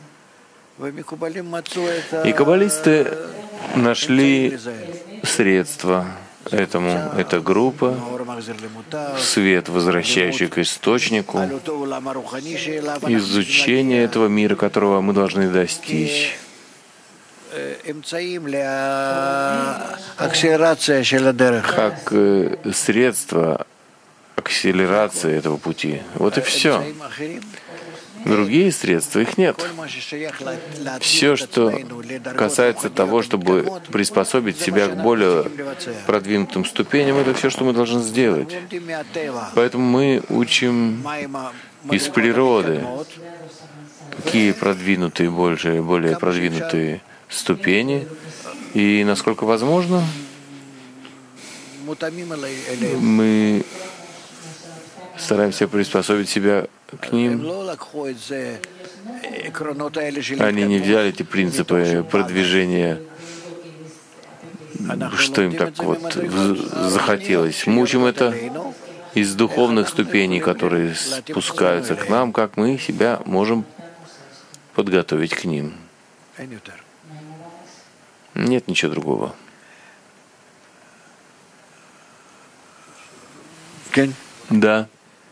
И каббалисты нашли средства этому. Это группа, свет, возвращающий к источнику, изучение этого мира, которого мы должны достичь. Как средство акселерации этого пути. Вот и все. Другие средства, их нет. Все, что касается того, чтобы приспособить себя к более продвинутым ступеням, это все, что мы должны сделать. Поэтому мы учим из природы, какие продвинутые, более продвинутые ступени, и насколько возможно, мы стараемся приспособить себя к ним. Они не взяли эти принципы продвижения, что им так вот захотелось. Мы учим это из духовных ступеней, которые спускаются к нам, как мы себя можем подготовить к ним. Нет ничего другого. Да.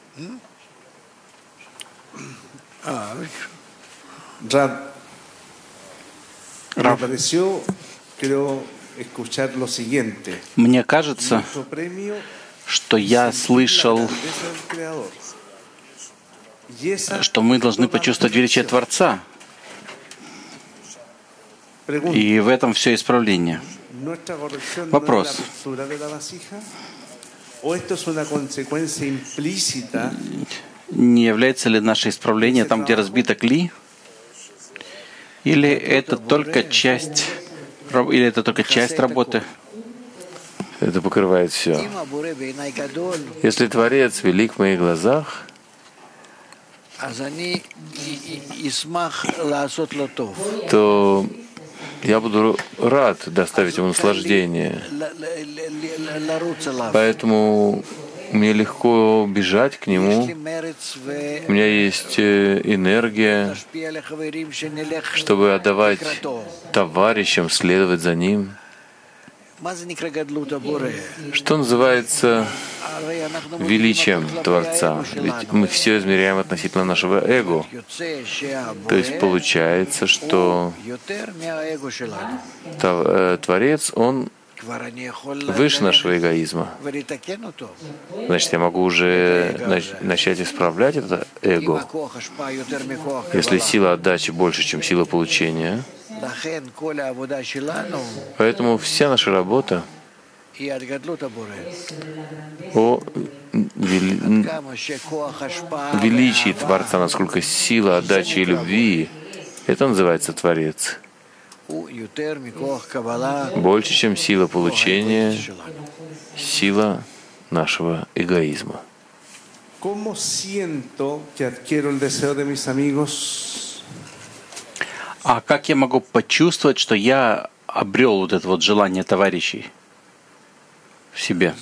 Мне кажется, что я слышал, что мы должны почувствовать величие Творца. И в этом все исправление. Вопрос. Не является ли наше исправление там, где разбито кли? Или это только часть работы? Это покрывает все. Если Творец велик в моих глазах, то я буду рад доставить ему наслаждение. Поэтому мне легко бежать к нему. У меня есть энергия, чтобы отдавать товарищам, следовать за ним. Что называется величием Творца? Ведь мы все измеряем относительно нашего эго. То есть получается, что Творец, Он выше нашего эгоизма. Значит, я могу уже начать исправлять это эго. Если сила отдачи больше, чем сила получения, поэтому вся наша работа о величии Творца, насколько сила отдачи и любви, это называется Творец. Больше, чем сила получения, сила нашего эгоизма. А как я могу почувствовать, что я обрел вот это вот желание товарищей в себе?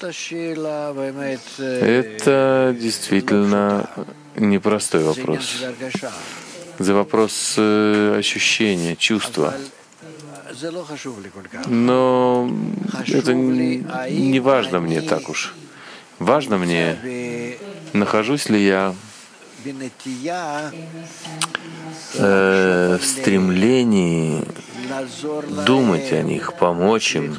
Это действительно непростой вопрос. За вопрос ощущения, чувства. Но это не важно мне так уж. Важно мне, нахожусь ли я в стремлении думать о них, помочь им,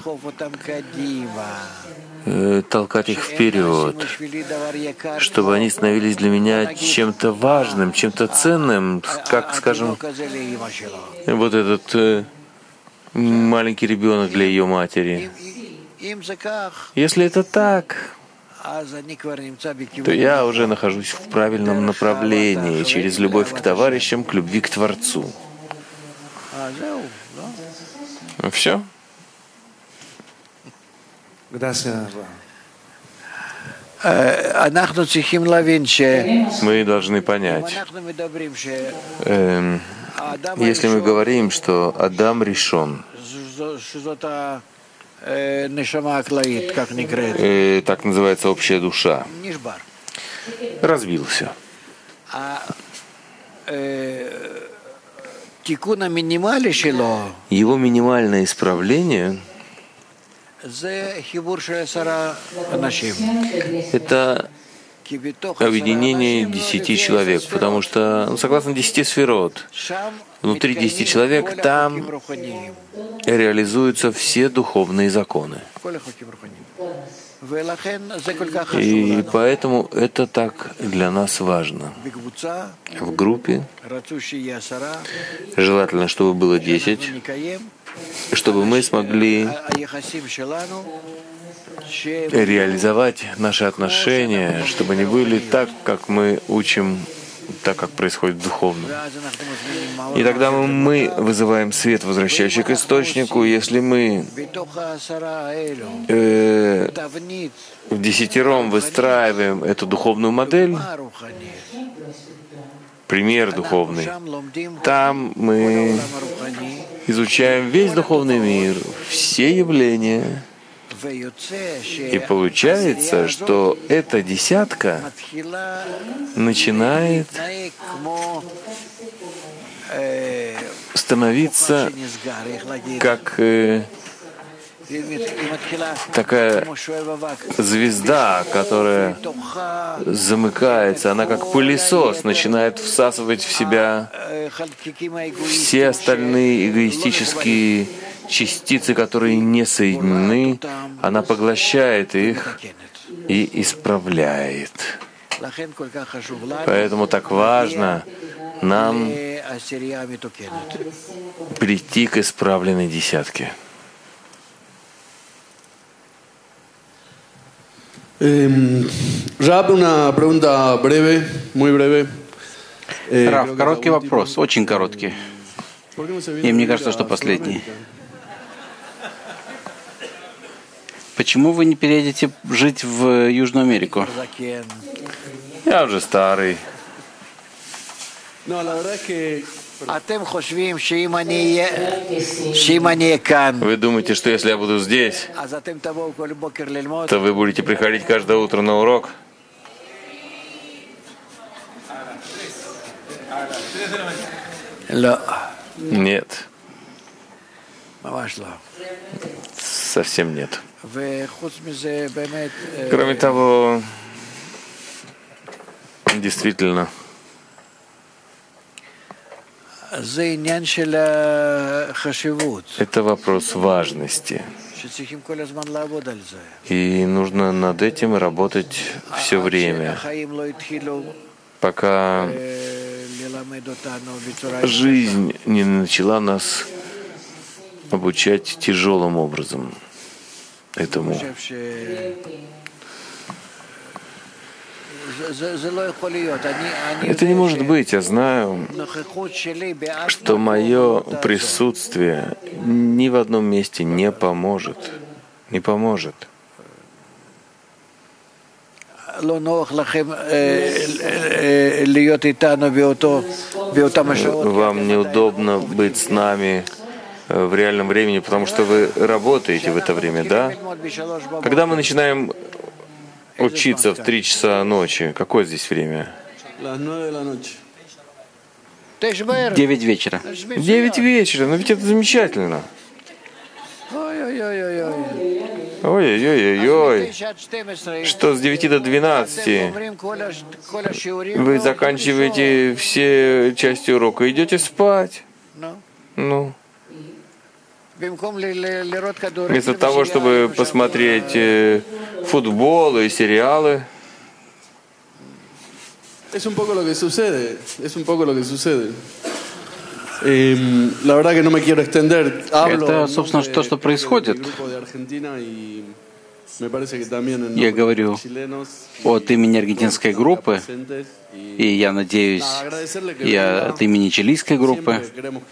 толкать их вперед, чтобы они становились для меня чем-то важным, чем-то ценным, как, скажем, вот этот маленький ребенок для ее матери. Если это так, то я уже нахожусь в правильном направлении, через любовь к товарищам, к любви к Творцу. Все? Мы должны понять, если мы говорим, что Адам решен, так называется общая душа, разбился. Его минимальное исправление — это объединение 10 человек, потому что, согласно 10 сферот, внутри 10 человек там реализуются все духовные законы. И поэтому это так для нас важно. В группе желательно, чтобы было 10, чтобы мы смогли реализовать наши отношения, чтобы они были так, как мы учим, так, как происходит духовно. И тогда мы вызываем свет, возвращающий к источнику. Если мы вдесятером выстраиваем эту духовную модель, пример духовный, там мы изучаем весь духовный мир, все явления. И получается, что эта десятка начинает становиться как такая звезда, которая замыкается, она как пылесос начинает всасывать в себя все остальные эгоистические частицы, которые не соединены, она поглощает их и исправляет. Поэтому так важно нам прийти к исправленной десятке. Раб, una pregunta breve, muy breve. Раф, короткий вопрос, очень короткий. И мне кажется, что последний. Почему вы не переедете жить в Южную Америку? Я уже старый. Вы думаете, что если я буду здесь, то вы будете приходить каждое утро на урок? Нет. Совсем нет. Кроме того, действительно, это вопрос важности. И нужно над этим работать все время, пока жизнь не начала нас обучать тяжелым образом этому. Это не может быть. Я знаю, что мое присутствие ни в одном месте не поможет. Не поможет. Вам неудобно быть с нами в реальном времени, потому что вы работаете в это время, да? Когда мы начинаем учиться в 3 часа ночи, какое здесь время? 9 вечера. 9 вечера, но ведь это замечательно. Ой-ой-ой-ой. Что с 9 до 12? Вы заканчиваете все части урока, идете спать. Ну. Вместо того, чтобы посмотреть футбол и сериалы. Es un poco lo que sucede. La verdad que no me quiero extender. Это, собственно, то, что происходит. Я говорю от имени аргентинской группы, и я надеюсь, и от имени чилийской группы.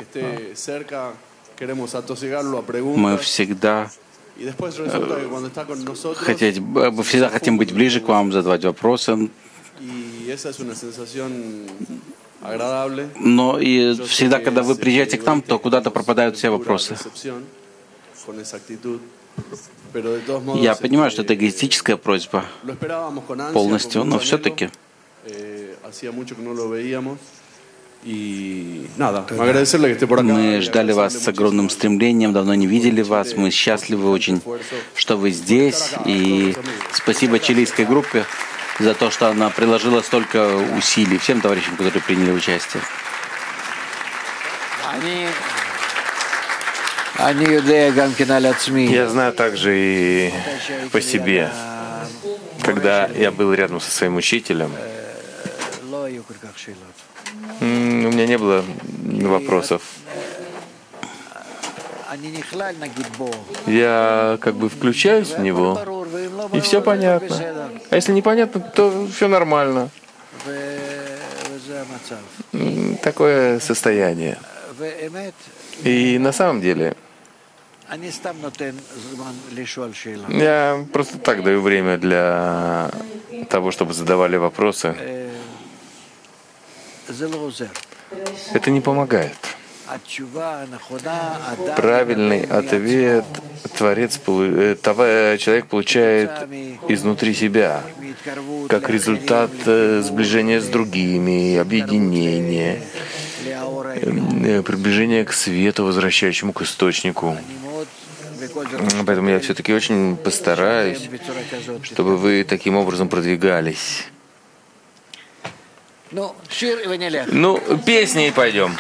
Мы всегда хотим быть ближе к вам, задавать вопросы. Но и всегда, когда вы приезжаете к нам, то куда-то пропадают все вопросы. Я понимаю, что это эгоистическая просьба полностью, но все-таки мы ждали вас с огромным стремлением, давно не видели вас, мы счастливы очень, что вы здесь, и спасибо чилийской группе за то, что она приложила столько усилий, всем товарищам, которые приняли участие. Я знаю также и по себе, когда я был рядом со своим учителем, у меня не было вопросов. Я как бы включаюсь в него, и все понятно. А если непонятно, то все нормально. Такое состояние. И на самом деле я просто так даю время для того, чтобы задавали вопросы. Это не помогает. Правильный ответ человек получает изнутри себя, как результат сближения с другими, объединения, приближения к свету, возвращающему к источнику. Поэтому я все-таки очень постараюсь, чтобы вы таким образом продвигались. Ну, песни и пойдем.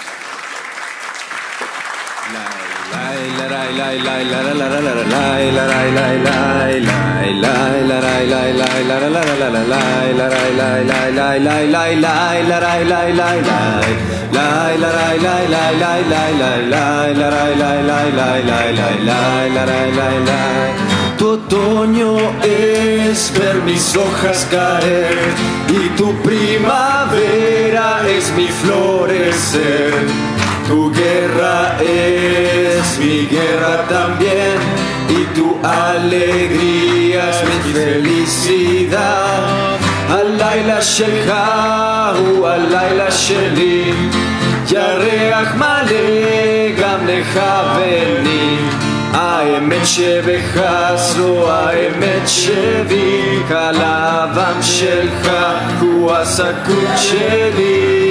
Tu otoño es ver mis hojas caer y tu primavera es mi florecer. Tu guerra es mi guerra también y tu alegría es mi felicidad. Alayla Shelcha, Alayla Sheli, Yareach Male Gam Lecha Veni. האמת שבחסו, האמת שבי, הלבן שלך הוא הסקות שלי.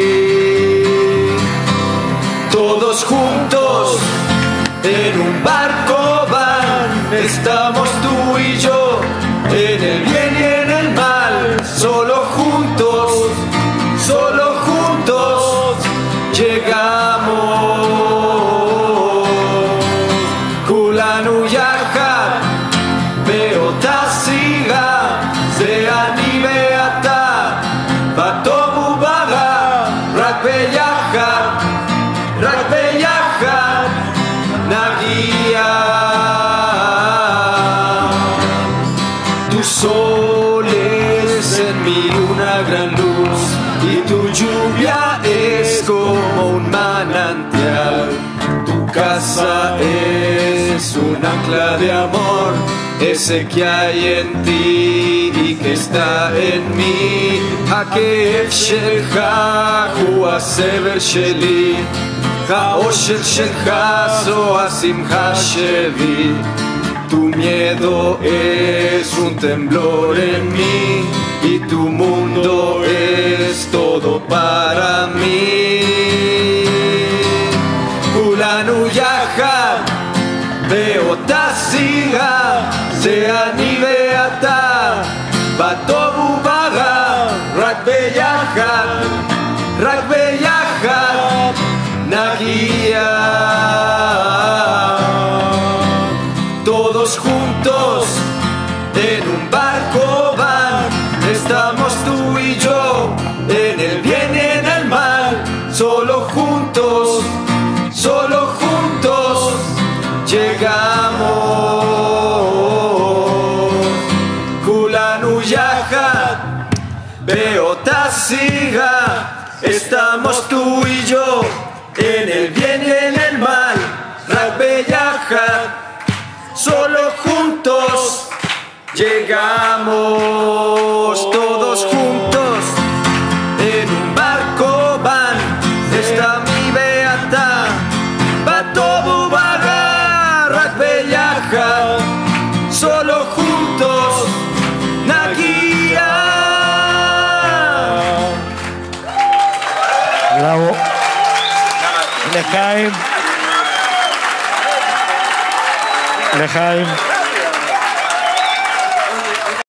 Todos juntos en un barco van, estamos tú y yo, en el bien y en el mal, solo juntos llegamos. Tu sol es en mí una gran luz y tu lluvia es como un manantial. Tu casa es un ancla de amor, ese que hay en ti y que está en mí. הכאב שלך הוא הסבל שלי, האושר שלך זו השמחה שבי. Tu miedo es un temblor en mí y tu mundo es todo para mí. כולנו יחד באותה סירה, זה אני ואתה, בטוב וברע, רק ביחד נגיע. Todos juntos en un barco van, estamos tú y yo, en el bien y en el mal, solo juntos llegamos. כולנו יחד באותה סירה, estamos tú y yo, en el bien y en el mal, רק ביחד. Solo juntos llegamos, todos juntos en un barco van, está mi beata, batobu baga, rak beyachad, solo juntos nagia. Bravo. Lejaim.